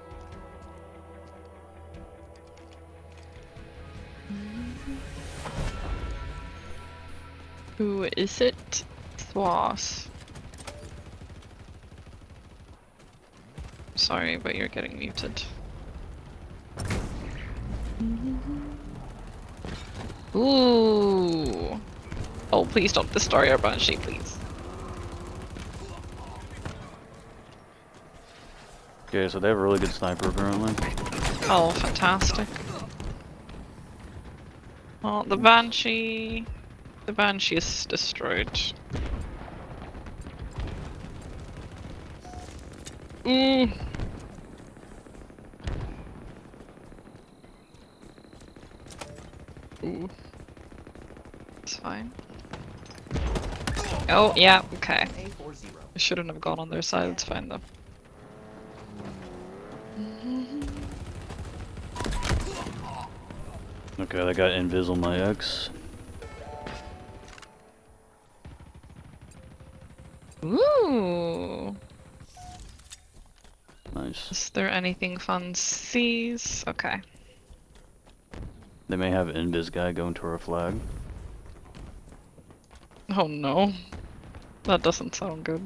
Who is it? Thwas. Sorry, but you're getting muted. Ooh. Oh, please don't destroy our Banshee, please. Okay, so they have a really good sniper apparently. Oh, fantastic. Well, the Banshee... The Banshee is destroyed. Ooh. Ooh. It's fine. Oh, yeah, okay. A forty. I shouldn't have gone on their side, it's fine though. Okay, I got invis on my X. Ooh. Nice. Is there anything fun sees? Okay. They may have invis guy going to our flag. Oh no. That doesn't sound good.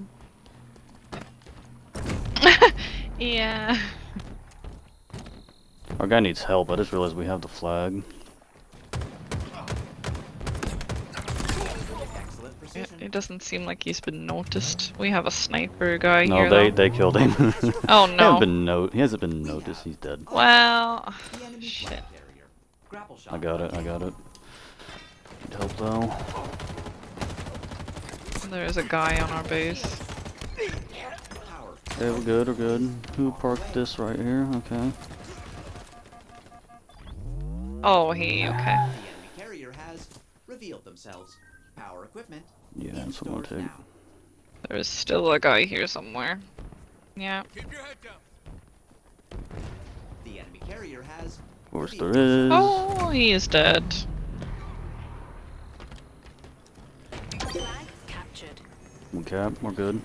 Yeah. Our guy needs help. I just realized we have the flag. Excellent It, precision. it doesn't seem like he's been noticed. We have a sniper guy No, here they though. they killed him. Oh He hasn't no. been no he hasn't been noticed. He's dead. Well, The enemy shit. flag carrier. Grapple shot. I got it. I got it. Need help though. There's a guy on our base. Power. Okay, we're good. We're good. Who parked this right here? Okay. Oh, he, okay. The enemy carrier has revealed themselves. Power equipment. Yeah, in that's what I'm stores gonna take. now. There's still a guy here somewhere. Yeah. Keep your head down. The enemy carrier has. Of course revealed there is. Oh, he is dead. Flag captured. Okay, we're good.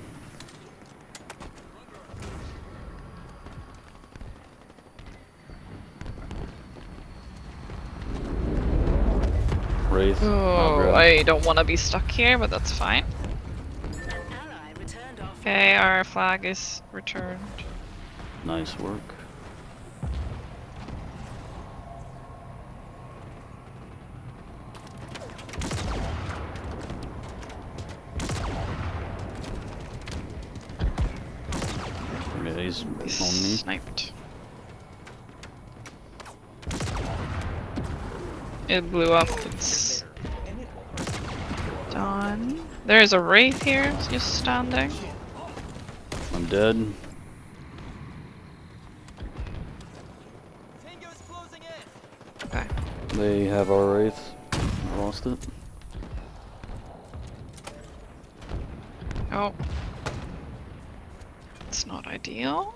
Wraith. I'll Oh, grab. I don't want to be stuck here, but that's fine. An ally returned our Okay, our flag is returned. Nice work. Yeah, he's on me. Sniped. It blew up. It's And it will done. There's a wraith here, just standing. I'm dead. Okay. They have our wraith. I lost it. Oh. It's not ideal.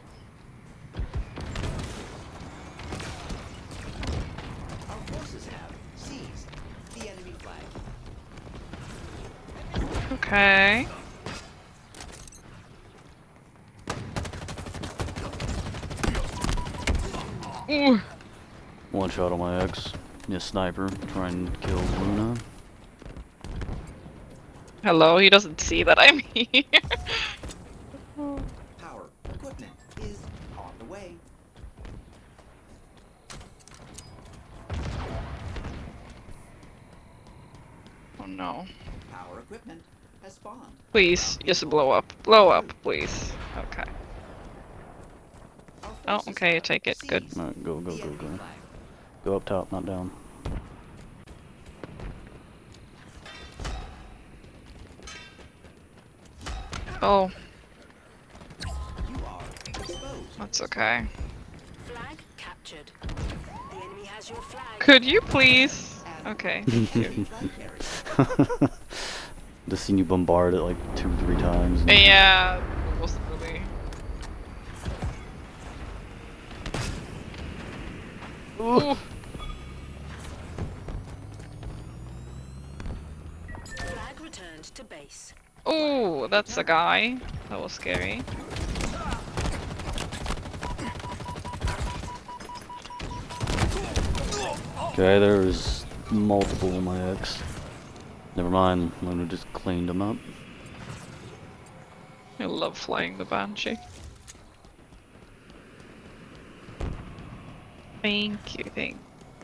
Our forces have seized the enemy flag. Okay. Ooh. One shot on my X. Yeah, sniper. Try and kill Luna. Hello, he doesn't see that I'm here. Power equipment is on the way. Oh no. Power equipment has spawned. Please, just blow up. Blow up, please. Okay. Our Oh, forces okay, have take it. Good. seized Alright, go, go, the go, enemy go. flag. Go up top, not down. Oh, You are exposed. that's okay. flag captured. The enemy has your flag. Could you please? And Okay. the enemy flag carrier. Just seen you bombard it like two, three times. and- Yeah, it wasn't really. Ooh. Flag returned to base. Ooh, that's a guy. That was scary. Okay, there's multiple on my X. Never mind, Luna just cleaned them up. I love flying the Banshee. Thank you, thank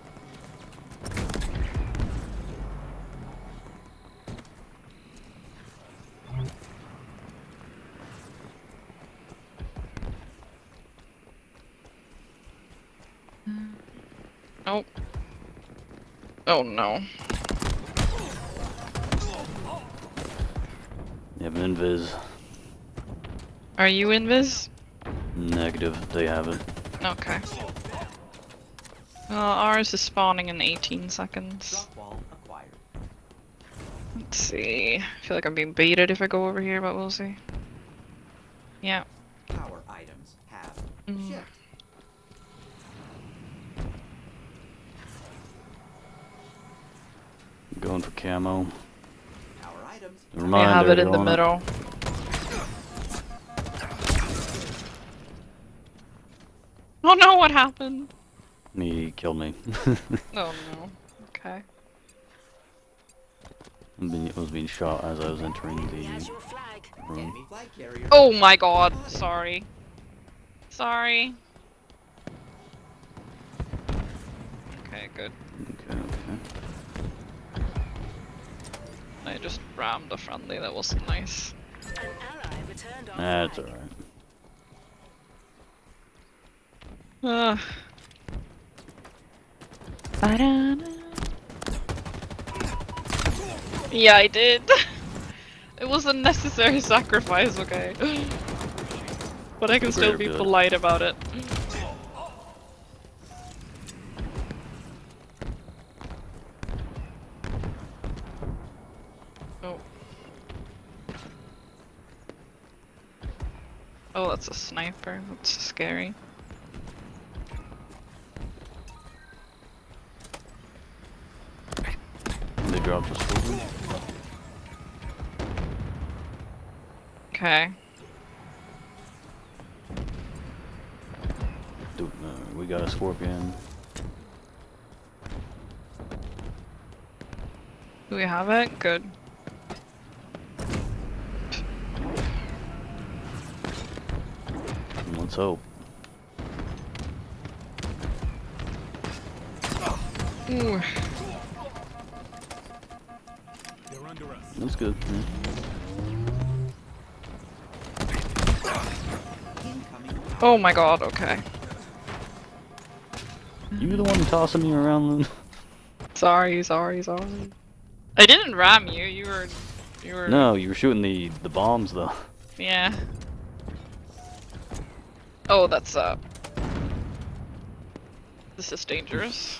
Oh. Oh no. You have an invis. Are you invis? Negative, they have it. Okay. Well, ours is spawning in eighteen seconds. Drop wall acquired. Let's see. I feel like I'm being baited if I go over here, but we'll see. Yeah. Power items have Mm. shipped. Going for camo. Power items. We Reminder, have it in the you're on middle. Oh no, what happened? He killed me. Oh no. Okay. I being- I was being shot as I was entering Enemy has the your flag. room. Enemy flag carrier. Oh my god. Sorry. Sorry. Okay, good. Okay, okay. I just rammed a friendly, that wasn't nice. An ally returned our That's flag. alright. Ugh. Ba-da-da. Yeah, I did. It was a necessary sacrifice, okay? But I can The still greater be good. polite about it. Oh. Oh, that's a sniper. That's scary. They dropped a sword. Okay. Dude, uh, we got a scorpion. Do we have it? Good. Let's hope. Ooh. They're under us. That's good. Yeah. Incoming. Oh my god, okay. You the one tossing me around then? Sorry, sorry, sorry. I didn't ram you, you were... You were... No, you were shooting the, the bombs though. Yeah. Oh, that's, uh... This is dangerous.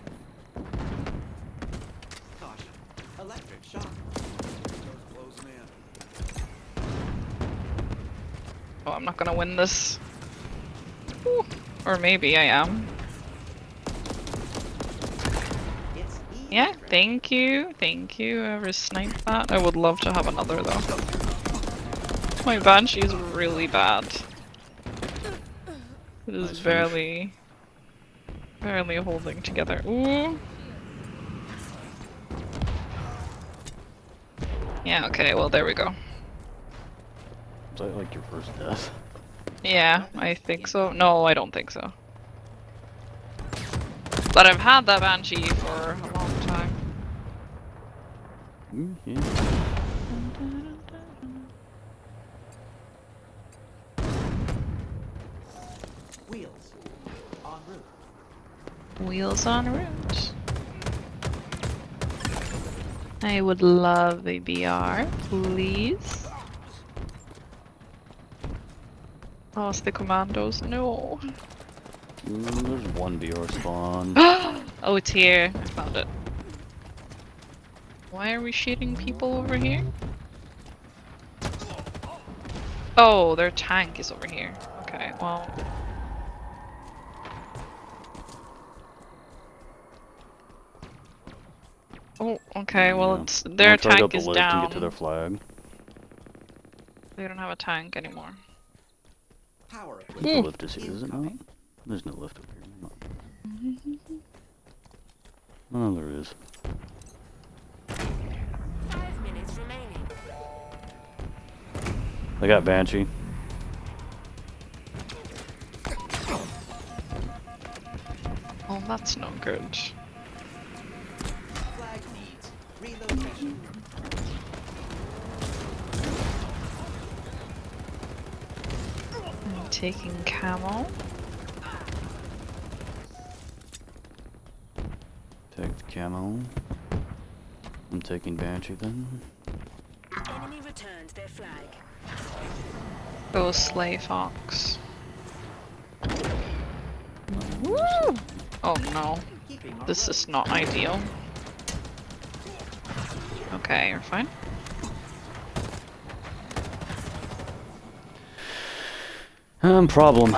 Caution. Electric shock. Closing in. Oh, I'm not gonna win this. Whew. Or maybe I am. It's easy. Yeah, thank you, thank you. Whoever sniped that. I would love to have another though. My Banshee is really bad. It is Nice finish. barely, barely holding together. Ooh. Yeah, okay, well there we go. Is that like your first death? Yeah, I think so. No, I don't think so. But I've had that Banshee for a long time. Mm, yeah. Wheels. En route. Wheels on route. I would love a B R, please. Oh, it's the commandos. No. Mm, there's one B R spawn. Oh, it's here. I found it. Why are we shooting people over here? Oh, their tank is over here. Okay, well. Oh, okay, well, Yeah. it's I'm their gonna try to go up tank the is lift and down. get to their flag. They don't have a tank anymore. Power The equipment. lift is here, is it not? There's no lift up here. No. Oh, there is. Five minutes remaining. I got Banshee. Oh, that's no good. Flag needs relocation. I'm taking camo. Take the camo. I'm taking Banshee then. Enemy returned their flag. Go Slay Fox. Woo! Oh no, Keeping our this road. is not ideal. Okay, you're fine. Um, problem.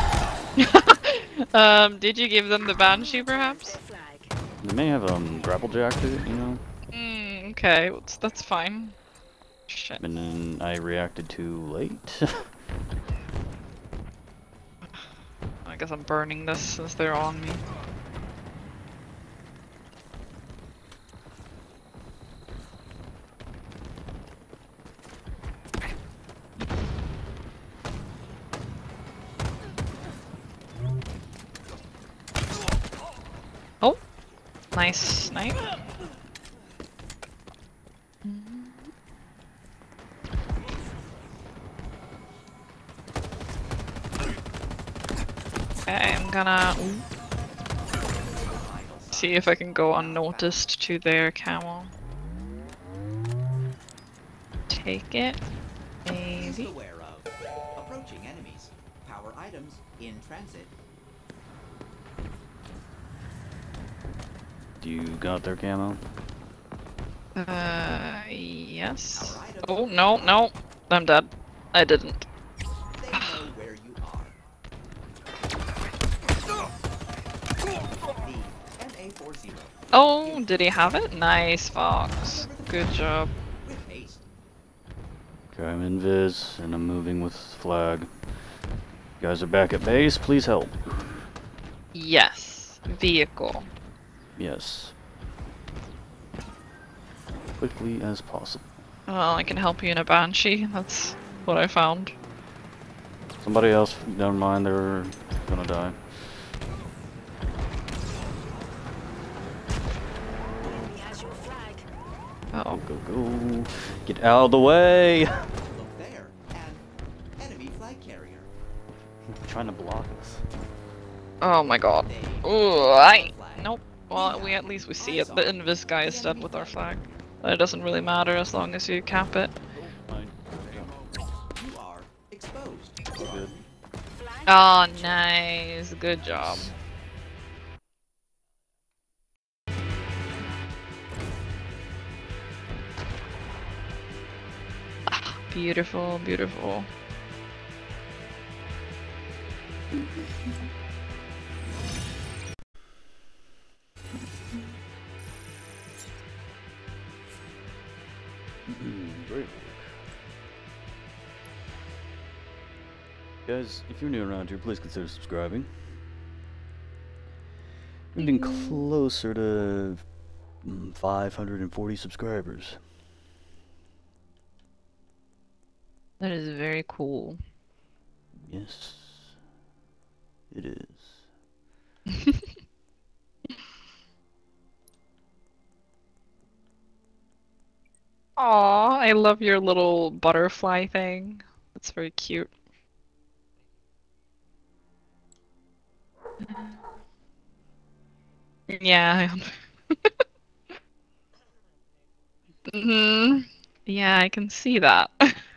um, did you give them the Banshee, perhaps? Their flag. They may have um grapple jack to it, you know. Mm, okay, well, that's fine. Shit. And then I reacted too late. I guess I'm burning this since they're on me. Oh, nice snipe. Okay, I'm gonna ooh, see if I can go unnoticed to their camo. Take it. East Maybe. aware of. Approaching enemies. Power items in transit. Do you got their camo? Uh, yes. Power items. Oh, no, no. I'm dead. I didn't. They know where you are. The M A forty. Oh, did he have it? Nice, Fox. Good job. With haste. Okay, I'm in Viz, and I'm moving with flag. You guys are back at base, please help. Yes. Vehicle. Yes. Quickly as possible. Well, I can help you in a Banshee. That's what I found. Somebody else, never mind, they're gonna die. Enemy has your flag. Oh. Go, go, go. Get out of the way! Look there. An enemy flag carrier. Trying to block us. Oh my god. They Ooh, I. Nope. Well, we at least we see it. The Invis guy is dead with our flag. But it doesn't really matter as long as you cap it. Fine. You are exposed. Good. Flag. Oh, nice. Good job. Ah, beautiful, beautiful. Great. Guys, if you're new around here, please consider subscribing. We're getting closer to mm, five hundred forty subscribers. That is very cool. Yes, it is. Aw, I love your little butterfly thing. That's very cute. Yeah. hmm Yeah, I can see that.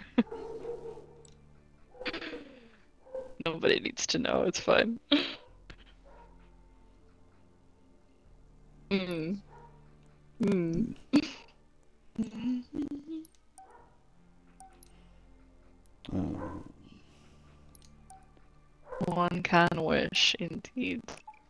Nobody needs to know, it's fine. Mm. Mm. Oh. One can wish, indeed.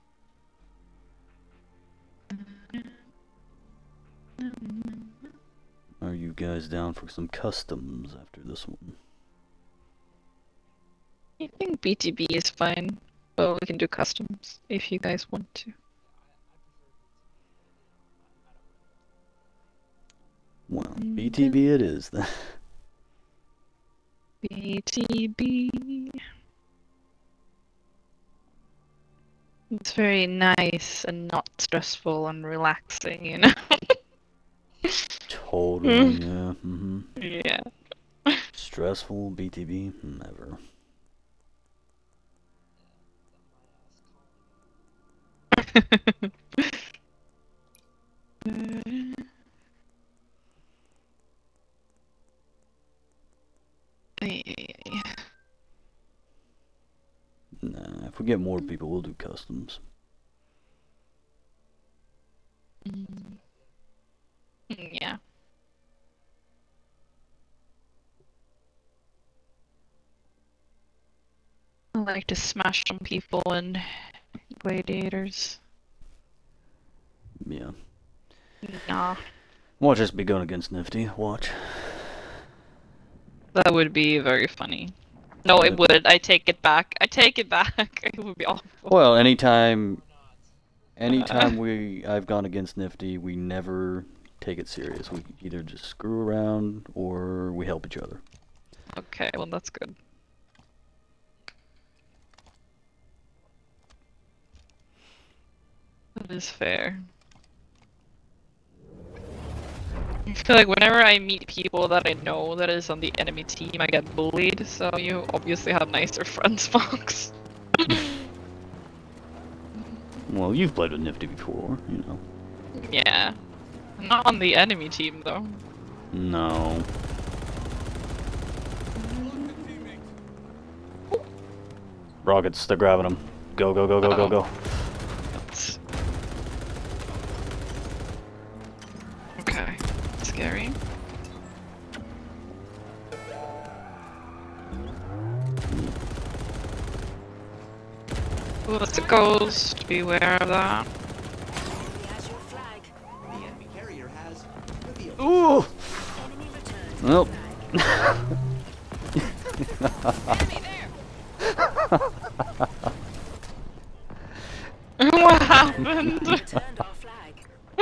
Are you guys down for some customs after this one? I think B T B is fine, but we can do customs if you guys want to. Well, B T B it is then. B T B. It's very nice and not stressful and relaxing, you know? Totally, yeah. Mm-hmm. Yeah. Stressful, B T B? Never. Nah, if we get more people, we'll do customs. Mm, yeah. like to smash some people in gladiators. Yeah. Nah. Watch us be going against Nifty. Watch. That would be very funny. No, it would. I take it back. I take it back. It would be awful. Well, anytime, anytime we I've gone against Nifty, we never take it serious. We either just screw around or we help each other. Okay, well that's good. That is fair. I feel like whenever I meet people that I know that is on the enemy team, I get bullied, so you obviously have nicer friends, Fox. Well, you've played with Nifty before, you know. Yeah. Not on the enemy team, though. No. Rockets, they're grabbing them. Go, go, go, go, go, go. That's... Okay. Scary. Ooh, that's a ghost. Beware of that. Enemy has your flag. The enemy carrier has revealed. Ooh! Enemy returns Nope. What happened? returned our flag.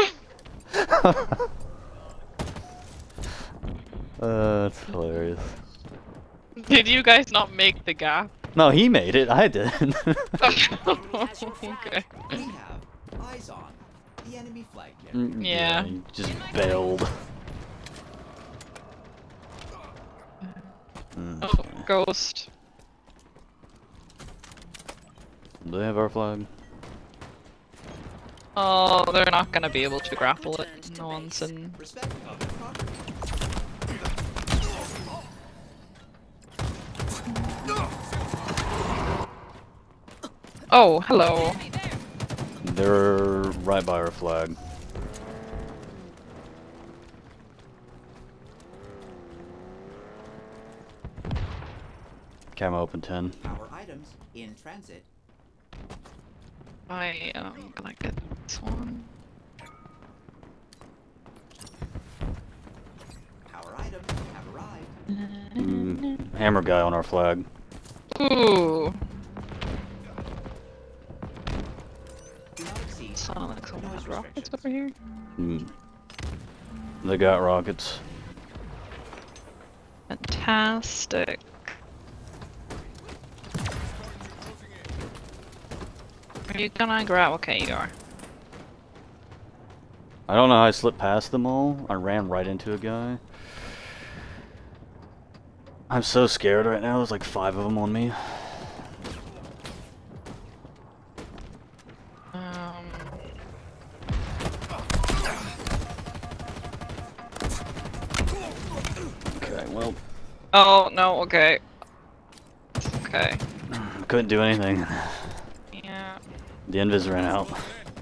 Uh, that's hilarious. Did you guys not make the gap? No, he made it. I didn't. Okay. We have eyes on the enemy flag carrier. Mm, Yeah. he just bailed. Mm, Oh, ghost. Do they have our flag? Oh, they're not gonna be able to grapple it. No one's in. Respect other property. Oh, hello. They're right by our flag. Camo open ten. Our items in transit. I am gonna get this one. Our items have arrived. Mm, hammer guy on our flag. Ooh. Do not exceed. Sound like someone noise has rockets restrictions. over here. Mm. They got rockets. Fantastic. Are you gonna grab? Okay, you are. I don't know how I slipped past them all. I ran right into a guy. I'm so scared right now. There's like five of them on me. Um. Okay, well, Oh no. Okay. Okay. couldn't do anything. Yeah. The invis ran out.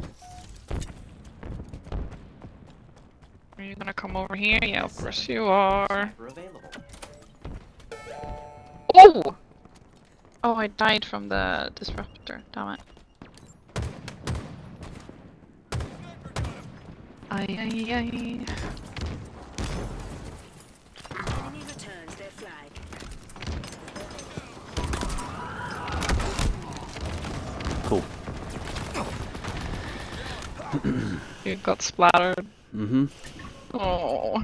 Are you gonna come over here? Yeah, of course you are. Sniper available. Oh! Oh, I died from the disruptor. Damn it. Ay, ay, ay. Enemy returns their flag. Cool. You got splattered. Mm-hmm. Oh.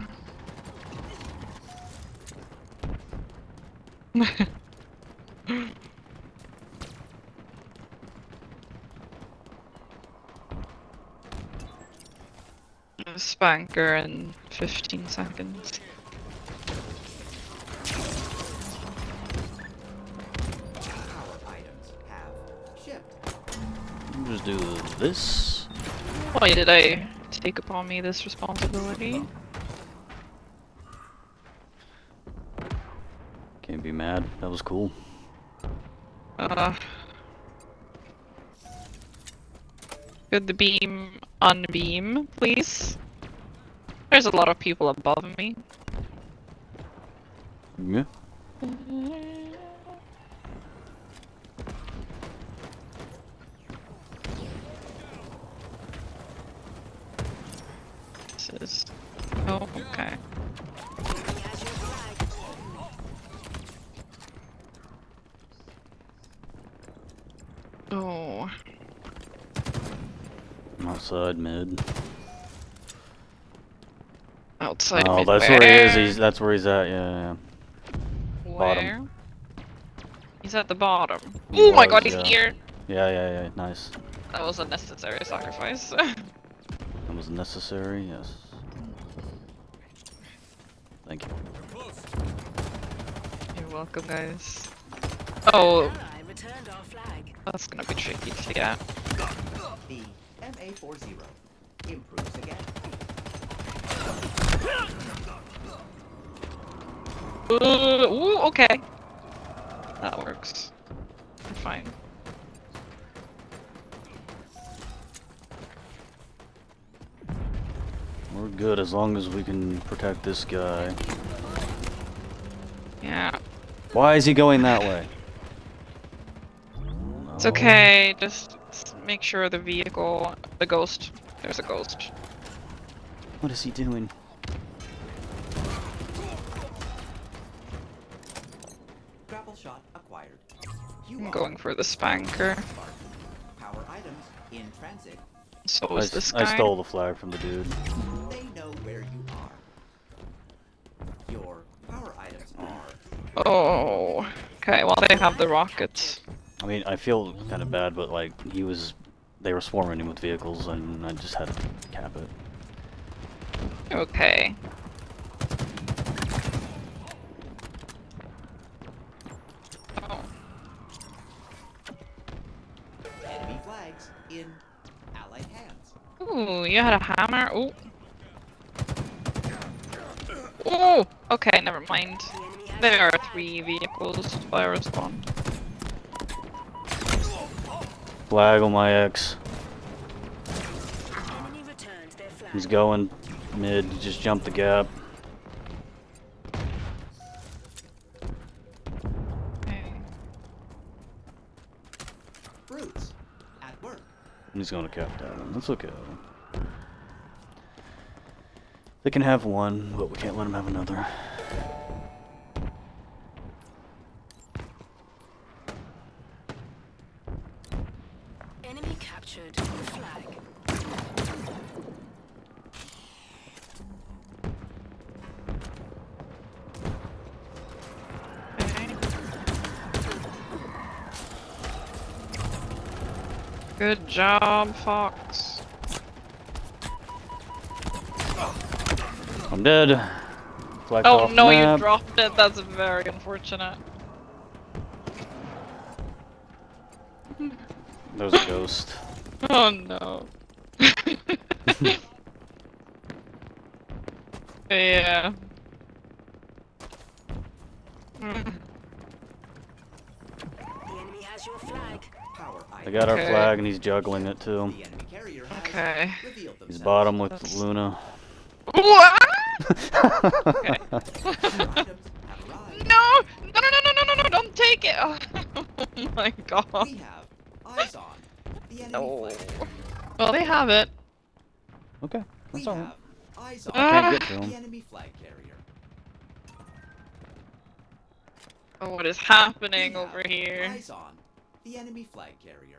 Spanker in fifteen seconds. Our items have shipped. Just do this. Why did I take upon me this responsibility? Can't be mad. That was cool. Uh, could the beam unbeam, please? There's a lot of people above me. Yeah. bases. Oh, okay. Enemy has your flag. Oh. Outside mid. Outside Oh, mid that's where he is. where? He's that's where he's at. Yeah, yeah. Where? bottom. He's at the bottom. He Oh my was, god, he's yeah. here! Yeah, yeah, yeah. Nice. That was a necessary sacrifice. That was necessary. Yes. Thank you. Close. You're welcome, guys. Oh, Ally returned our flag. that's gonna be tricky to get. The M A forty improves again. Uh, ooh, okay. That works. I'm fine. We're good as long as we can protect this guy. Yeah. Why is he going that way? It's okay, just s- make sure the vehicle, the ghost, there's a ghost. What is he doing? Grapple shot acquired. You I'm are going for the spanker. Spartan. Power items in transit. So I, is s- this I guy. stole the flag from the dude. They know where you are. Your power items are Oh. Okay, well they have the rockets. I mean, I feel kind of bad, but like he was, they were swarming him with vehicles, and I just had to cap it. Okay. Oh. enemy flags in allied hands. Ooh, you had a hammer. Ooh. Ooh. Okay, never mind. The enemy has There your are flag. three vehicles by respawn. Flag on my ex. Enemy returned their flag. He's going mid. He just jumped the gap. Okay. Brutes at work. He's going to cap that one. That's okay. They can have one, but we can't let them have another. Enemy captured the flag. Okay. Good job, Fox. I'm dead. Flag Oh off no, you map. dropped it. That's very unfortunate. There's a ghost. Oh no. Yeah. Mm. The enemy has your flag. Power I items. got our Okay. flag, and he's juggling it too. The enemy carrier has Okay. revealed themselves. He's bottom with That's- Luna. Ooh, ah! Okay. Power items have arrived. No! No, no, no, no, no, no, no, don't take it! Oh, my god. We have eyes on the enemy No. flag carrier. Well, they have it. Okay, We that's alright. have eyes on I can't Ah. get to the him. enemy flag carrier. Oh, what is We happening have over here? Eyes on the enemy flag carrier.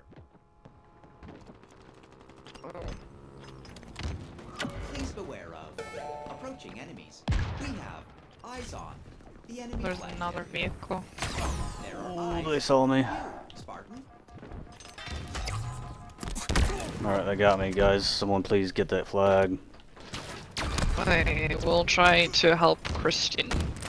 Please beware of approaching enemies. We have eyes on the enemy There's flag another carrier. vehicle. There are Oh, eyes. they saw me. Spartan. Alright, they got me, guys. Someone please get that flag. I will try to help Christian.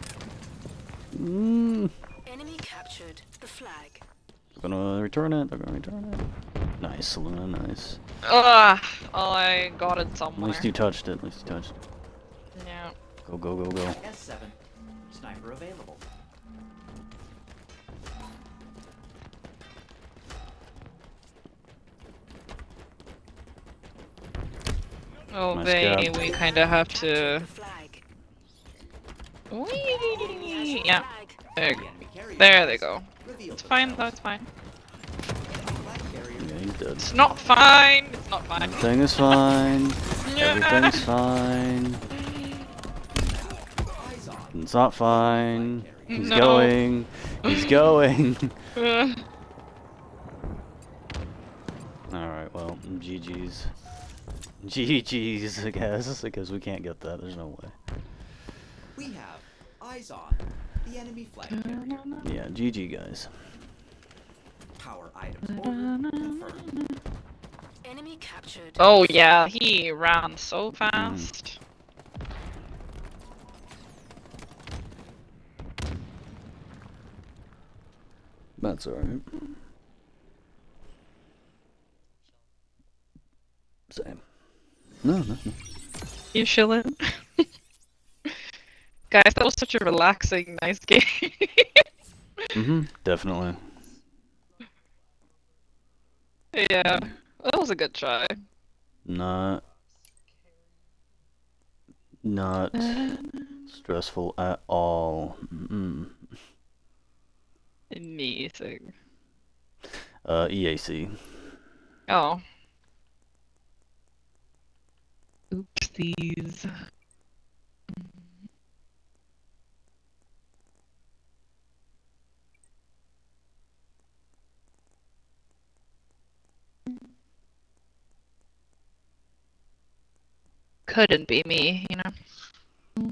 Mm. Enemy captured the flag. They're gonna return it. They're gonna return it. Nice, Luna. Nice. Ugh! Oh, I got it At somewhere. least you touched it. At least you touched it. Yeah. Go, go, go, go. S seven. Sniper available. Oh, Nice they, job. we kind of have Captured to. the flag. Whee! Enemy has your Yeah. flag. There, The enemy carrier there they has go. revealed It's fine. themselves. That's fine. Enemy flag carrier Yeah, he's dead. It's not fine. It's not fine. Everything is fine. Yeah. Everything's fine. Eyes on. It's not fine. He's No. going. He's going. Uh, Alright, well, G G's. G G's, I guess, because we can't get that. There's no way. We have eyes on the enemy flag carrier. Yeah, G G, guys. Power items order confirmed. Enemy captured. oh yeah, he ran so fast. That's alright. Same. No, no, no. You chillin'? Guys, that was such a relaxing, nice game. Mm-hmm, definitely. Yeah, that was a good try. Not... Not stressful at all. Mm-mm. Amazing. Uh, E A C. Oh. Oopsies. Couldn't be me, you know.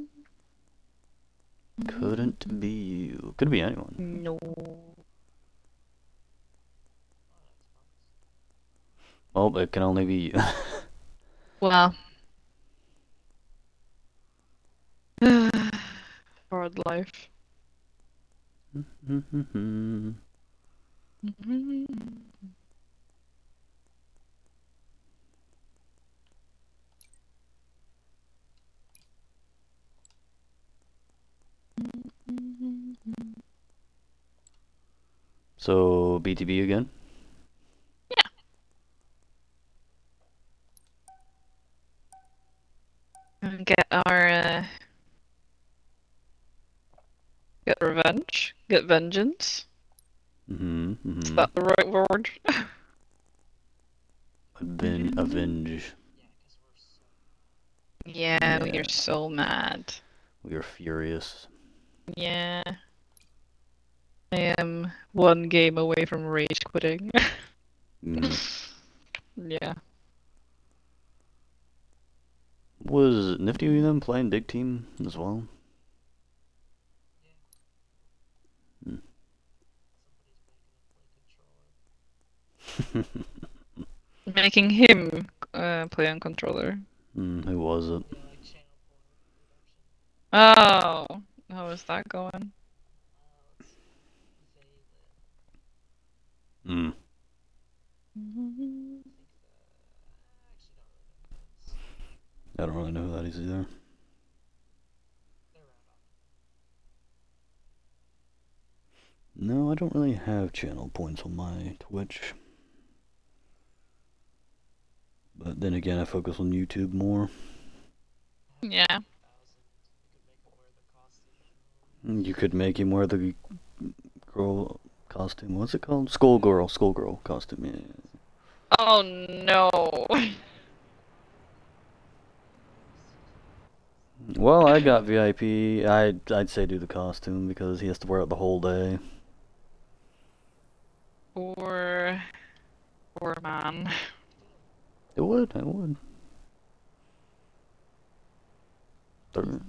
Couldn't be you. Could be anyone. No. Oh, it can only be you. Well. Hard life. So, B T B again? And get our uh, get revenge, get vengeance. Mm-hmm, Is mm-hmm. that the right word? Aven avenge. Yeah, we Yeah. are so mad. We are furious. Yeah. I am one game away from rage quitting. Mhm. Yeah. Was Nifty with them playing Big Team as well? Hmm. Making him uh, play on controller. Hmm, who was it? Oh, how is that going? Hmm. I don't really know who that is either. No, I don't really have channel points on my Twitch. But then again, I focus on YouTube more. Yeah. You could make him wear the girl costume. What's it called? Skullgirl. Skullgirl costume, yeah. Oh no. Well, I got V I P. I'd, I'd say do the costume because he has to wear it the whole day. Poor, poor man. It would, it would. Third.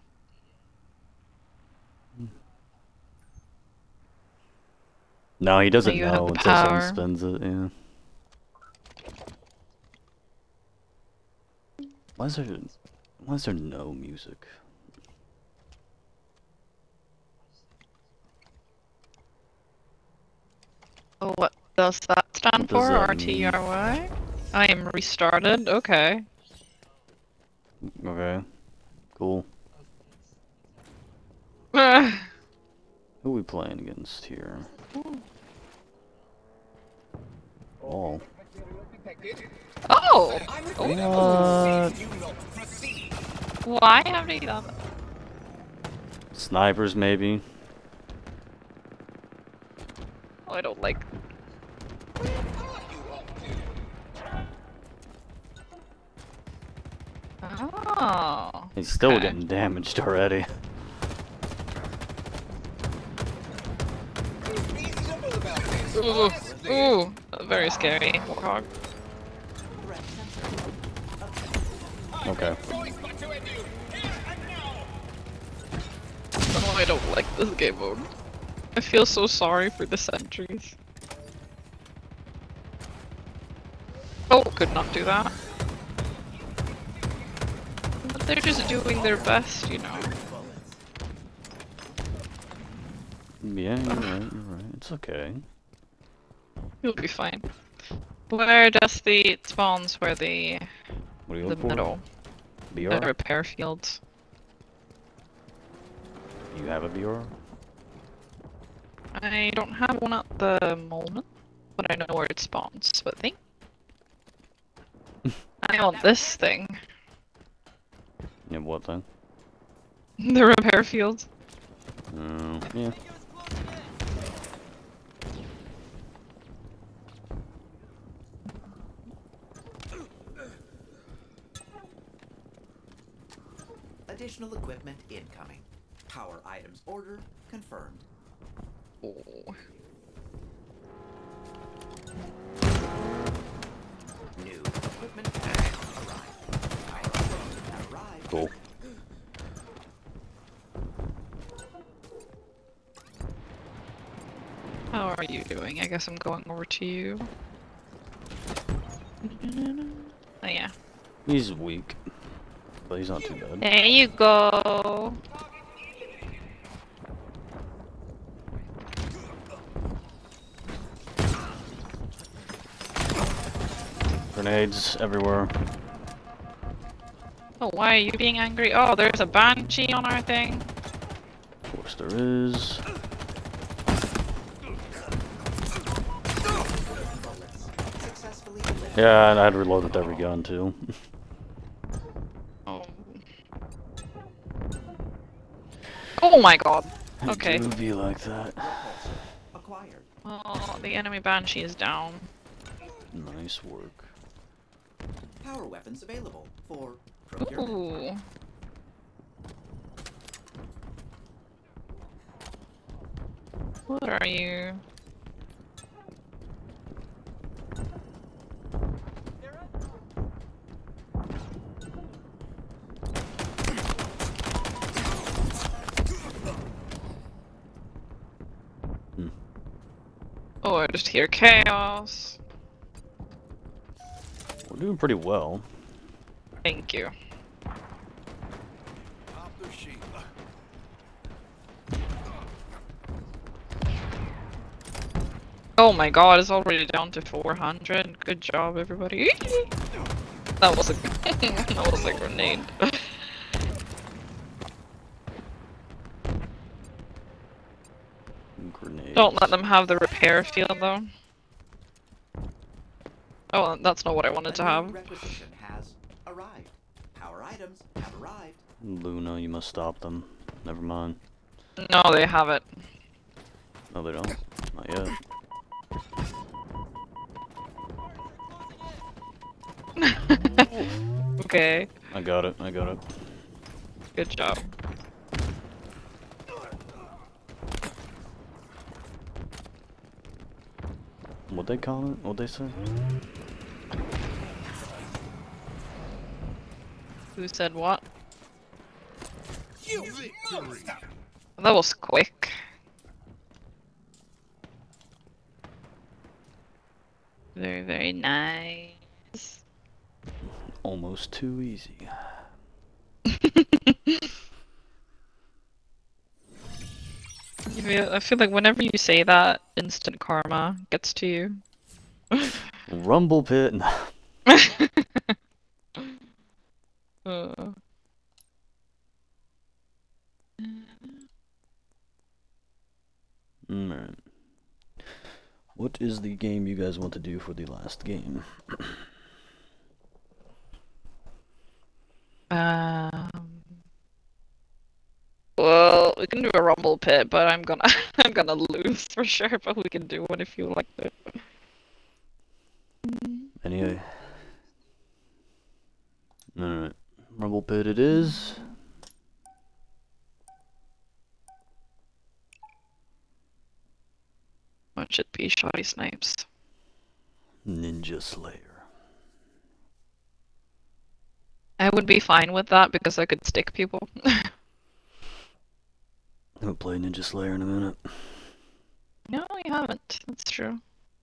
No, he doesn't You have know the until someone power. spends it, yeah. Why is there, why is there no music? Oh, what does that stand What does for? that R T mean? R Y? I am restarted, okay. Okay. Cool. oh! Who are we playing against here? Oh. Oh! What? Why have they done that? Snipers, maybe? Oh, I don't like. Oh. He's still okay. getting damaged already. Ooh, ooh, very scary. Warthog. Threat sensor. Okay. Oh, I don't like this game mode. I feel so sorry for the sentries. Oh, could not do that. But they're just doing their best, you know. Yeah, you're right, you're right. It's okay. You'll be fine. Where does the it spawns where the What are you the looking for? middle B the R? repair fields? You have a B R? I don't have one at the moment, but I know where it spawns. But think I want this thing. Yeah, what thing? The repair fields. Oh, yeah. Additional equipment incoming. Power items order confirmed. Oh. New equipment has arrived. Power items have arrived. Cool. How are you doing? I guess I'm going over to you. Oh yeah. He's weak. But he's not too bad. There you go. Grenades everywhere. Oh, why are you being angry? Oh, there's a banshee on our thing. Of course there is. Successfully delivered. Yeah, and I'd reload with every gun too. Oh. Oh my god. Okay. It would be like that. Acquired. Oh, the enemy banshee is down. Nice work. Power weapons available for procurement. Ooh. What are you? Hmm. Oh, I just hear chaos. We're doing pretty well. Thank you. Oh my god, it's already down to four hundred. Good job, everybody. That was a that was a grenade. Grenades. Don't let them have the repair field though. Oh, that's not what I wanted to A new have. requisition has arrived. Power items have arrived. Luna, you must stop them. Never mind. No, they have it. No, they don't. Not yet. Okay, I got it. I got it. good job. What'd they call it? What'd they say? Who said what? Victory! That was quick. Very, very nice. Almost too easy. I feel, I feel like whenever you say that, instant karma gets to you. Rumble pit. Uh. Alright. What is the game you guys want to do for the last game? Um. Well, we can do a rumble pit, but I'm gonna I'm gonna lose for sure. But we can do one if you like it. Anyway. Alright. Rumble pit it is. What should be shoddy snipes? Ninja Slayer. I would be fine with that because I could stick people. I haven't played Ninja Slayer in a minute. No, you haven't. That's true.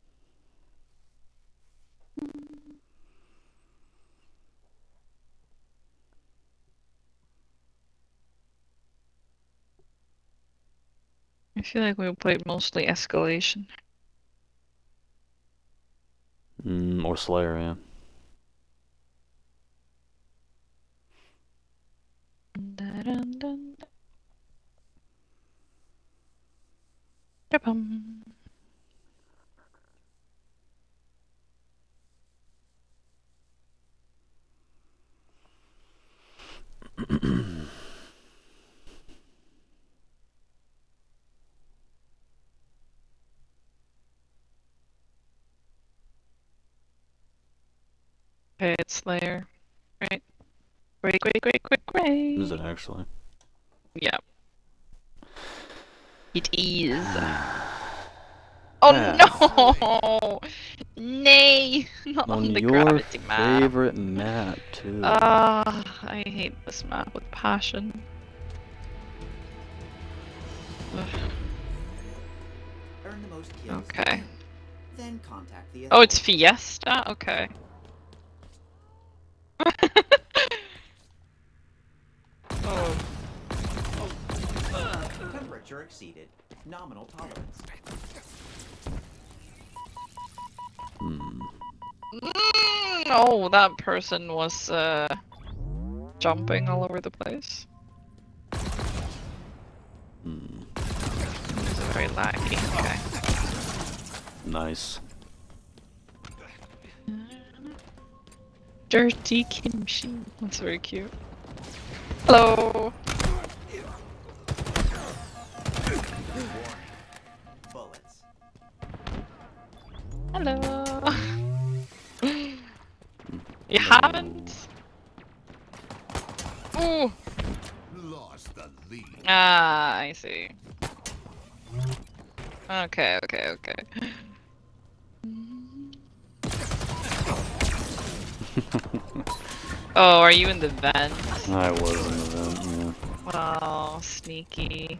I feel like we played mostly Escalation. Mm, or Slayer, yeah. Dun-dun-dun. Da-bum. Okay, it's Slayer. Right. Great, great, great, great, great. Is it actually? Yeah. It is. Oh no! Nay! Not on, On the your gravity map. favorite map, too. Ah, I hate this map with passion. Ugh. Earn the most kills. Okay. you can, Then contact the Oh, it's authorities. Fiesta? Okay. Oh. Temperature exceeded. Nominal tolerance. Hmm. Mm, oh, that person was uh, jumping all over the place. Hmm. It was very laggy. Okay. Nice. Dirty kimchi. That's very cute. Hello. Bullets. Hello. You haven't. Ooh. Lost the lead. Ah, I see. Okay, okay, okay. Oh, are you in the vent? I was in the vent, yeah. Wow, sneaky.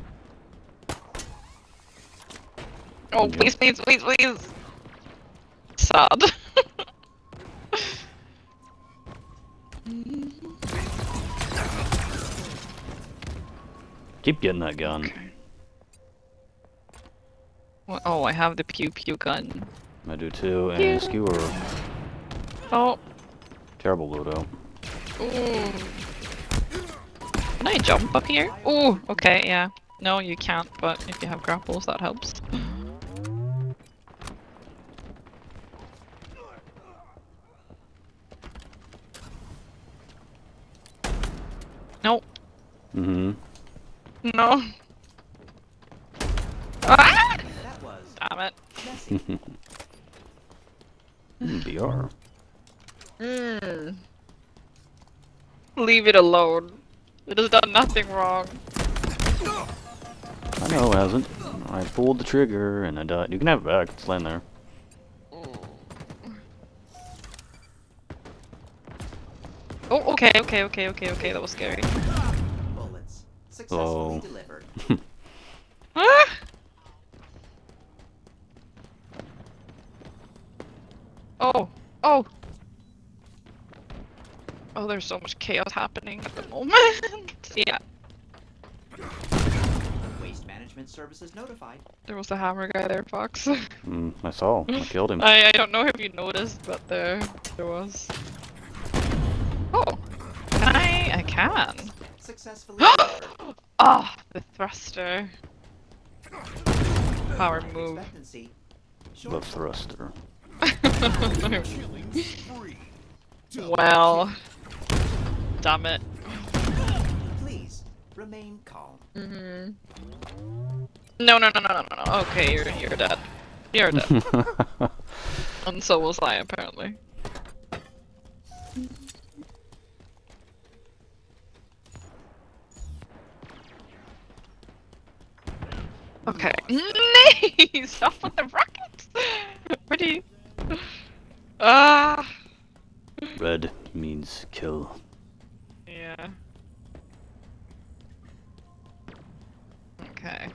Oh, Yep. please, please, please, please! Sad. Keep getting that gun. Okay. Well, oh, I have the pew pew gun. I do too, and Yeah. Skewer. Oh. Terrible loadout. Ooh. Can I jump up here? Ooh, okay, yeah. No, you can't, but if you have grapples, that helps. No. Mm-hmm. No. Ah! That was Damn it. messy. B R. Mm. Leave it alone. It has done nothing wrong. I know it hasn't. I pulled the trigger and I died. You can have it back. It's laying there. Oh, okay, okay, okay, okay, okay. That was scary. Bullets. Successfully Oh. delivered. Ah! Oh, oh. Oh, there's so much chaos happening at the moment. Yeah, Waste management services notified. there was a hammer guy there, Fox. Mm, I saw. I killed him. I, I don't know if you noticed, but there there was. Oh, can I? I can. Successfully delivered. Ah, the thruster. Power move. Expectancy. The Short. thruster. Killing spree. Double Well, damn it. Please remain calm. Mm-hmm. No, no, no, no, no, no, no. Okay, you're you're dead. You're dead. And so was I, apparently. Okay. Nay! Stop with the rockets! What do you... Ah! Red means kill. Yeah. Okay.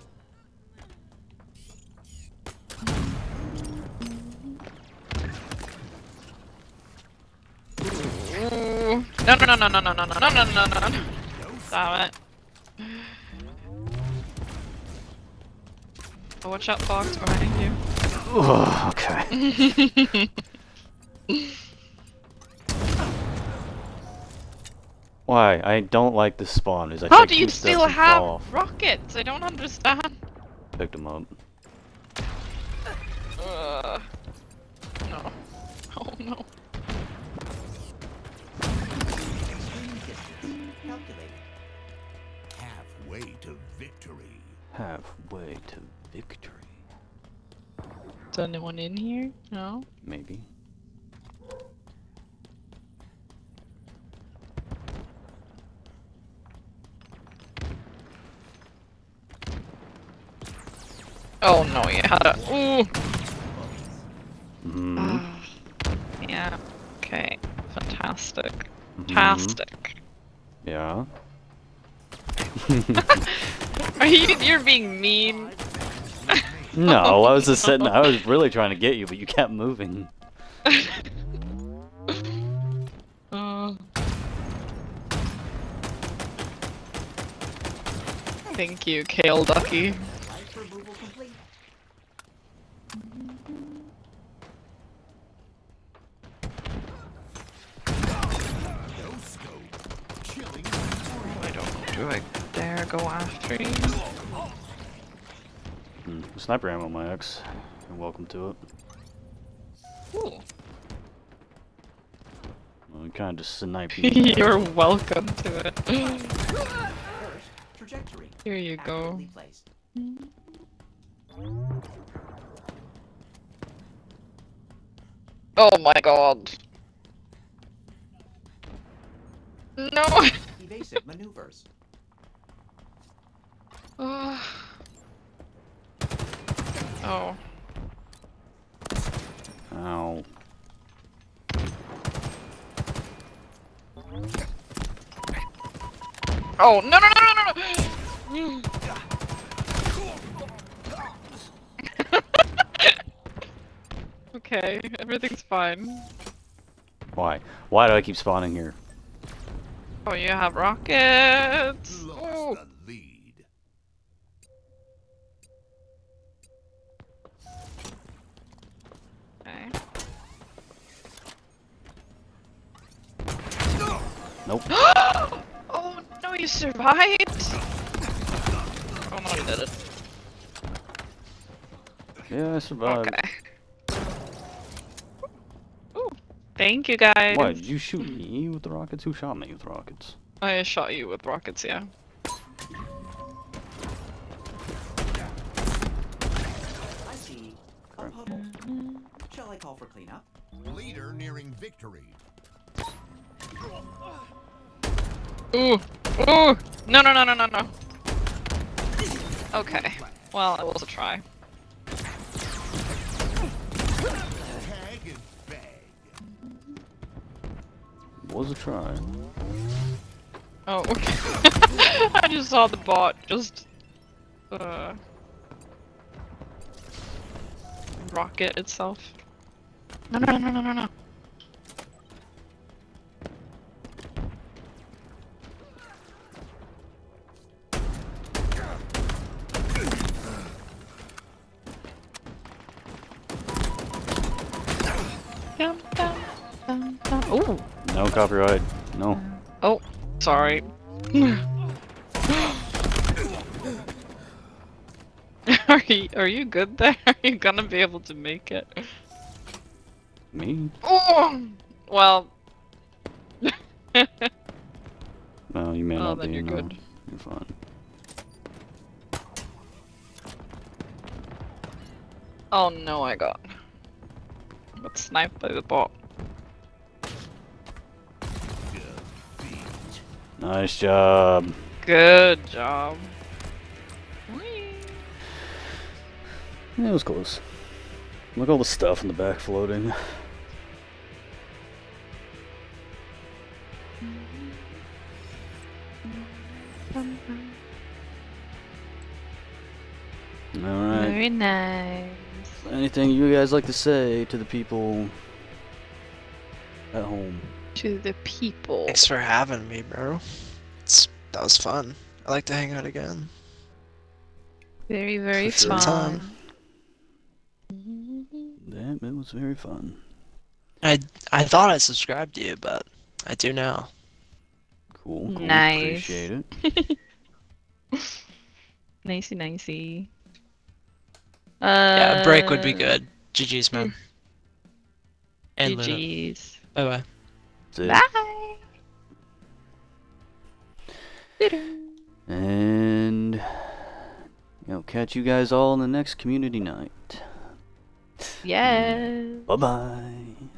Ooh. No, no, no, no, no, no, no, no, no, no, no, no. Stop it. Oh, watch out, Fox, behind you. Oh, okay. Why? I don't like this spawn. Is I How take do you two steps still and have fall off. rockets? I don't understand. Picked them up. Uh, no. Oh no. Extreme distance calculated. Halfway to victory. Halfway to victory. Is anyone in here? No? Maybe. Oh no, you had a. Ooh! Mm-hmm. Ah, yeah. Okay. Fantastic. Mhm. Fantastic. Yeah. Are you? You're being mean. No, I was just sitting. I was really trying to get you, but you kept moving. Uh, thank you, Kale Ducky. Life removal complete. No scope. Killing. I don't. Do I dare go after you? Mm, sniper ammo, my ex. You're welcome to it. Ooh. Well, we kind of just snipe you. You're welcome to it. First, trajectory. Here you go. Accurately placed. Oh my god. No. Evasive maneuvers. Oh. Oh. Ow. Oh no no no no no no! Okay, everything's fine. Why? Why do I keep spawning here? Oh, you have rockets. Lost Oh. the lead. Okay. Nope. Oh no, you survived. Oh no, you did it. Yeah, I survived. Okay. Ooh, thank you guys. Why? Did you shoot me with the rockets? Who shot me with rockets? I shot you with rockets, yeah. I see a puddle. Shall I call for cleanup? Leader nearing victory. Ooh, ooh, no, no, no, no, no, no. Okay, well, it was a try. Tag and bag. Was a try. Oh, okay. I just saw the bot just, uh, rocket itself. No, no, no, no, no, no. Dum, dum, dum, dum. Ooh. No copyright. No. Oh, sorry. Are you are you good there? Are you gonna be able to make it? Me? Oh, well. No, you may Oh, not then be. you're no. good. You're fine. Oh no, I got got sniped by the bot. Nice job. Good job. Whee. Yeah, it was close. Look at all the stuff in the back floating. Alright. Very nice. Anything you guys like to say to the people at home? To the people. Thanks for having me, bro. It's, that was fun. I like to hang out again. Very, very For sure. fun. Damn, it was very fun. I I thought I subscribed to you, but I do now. Cool, cool. Nice. Appreciate it. Nicey, nicey. Uh, Yeah, a break would be good. G G's, man. And Luna. G G's. Bye bye. That's it. Bye. And I'll catch you guys all in the next community night. Yes. Bye bye.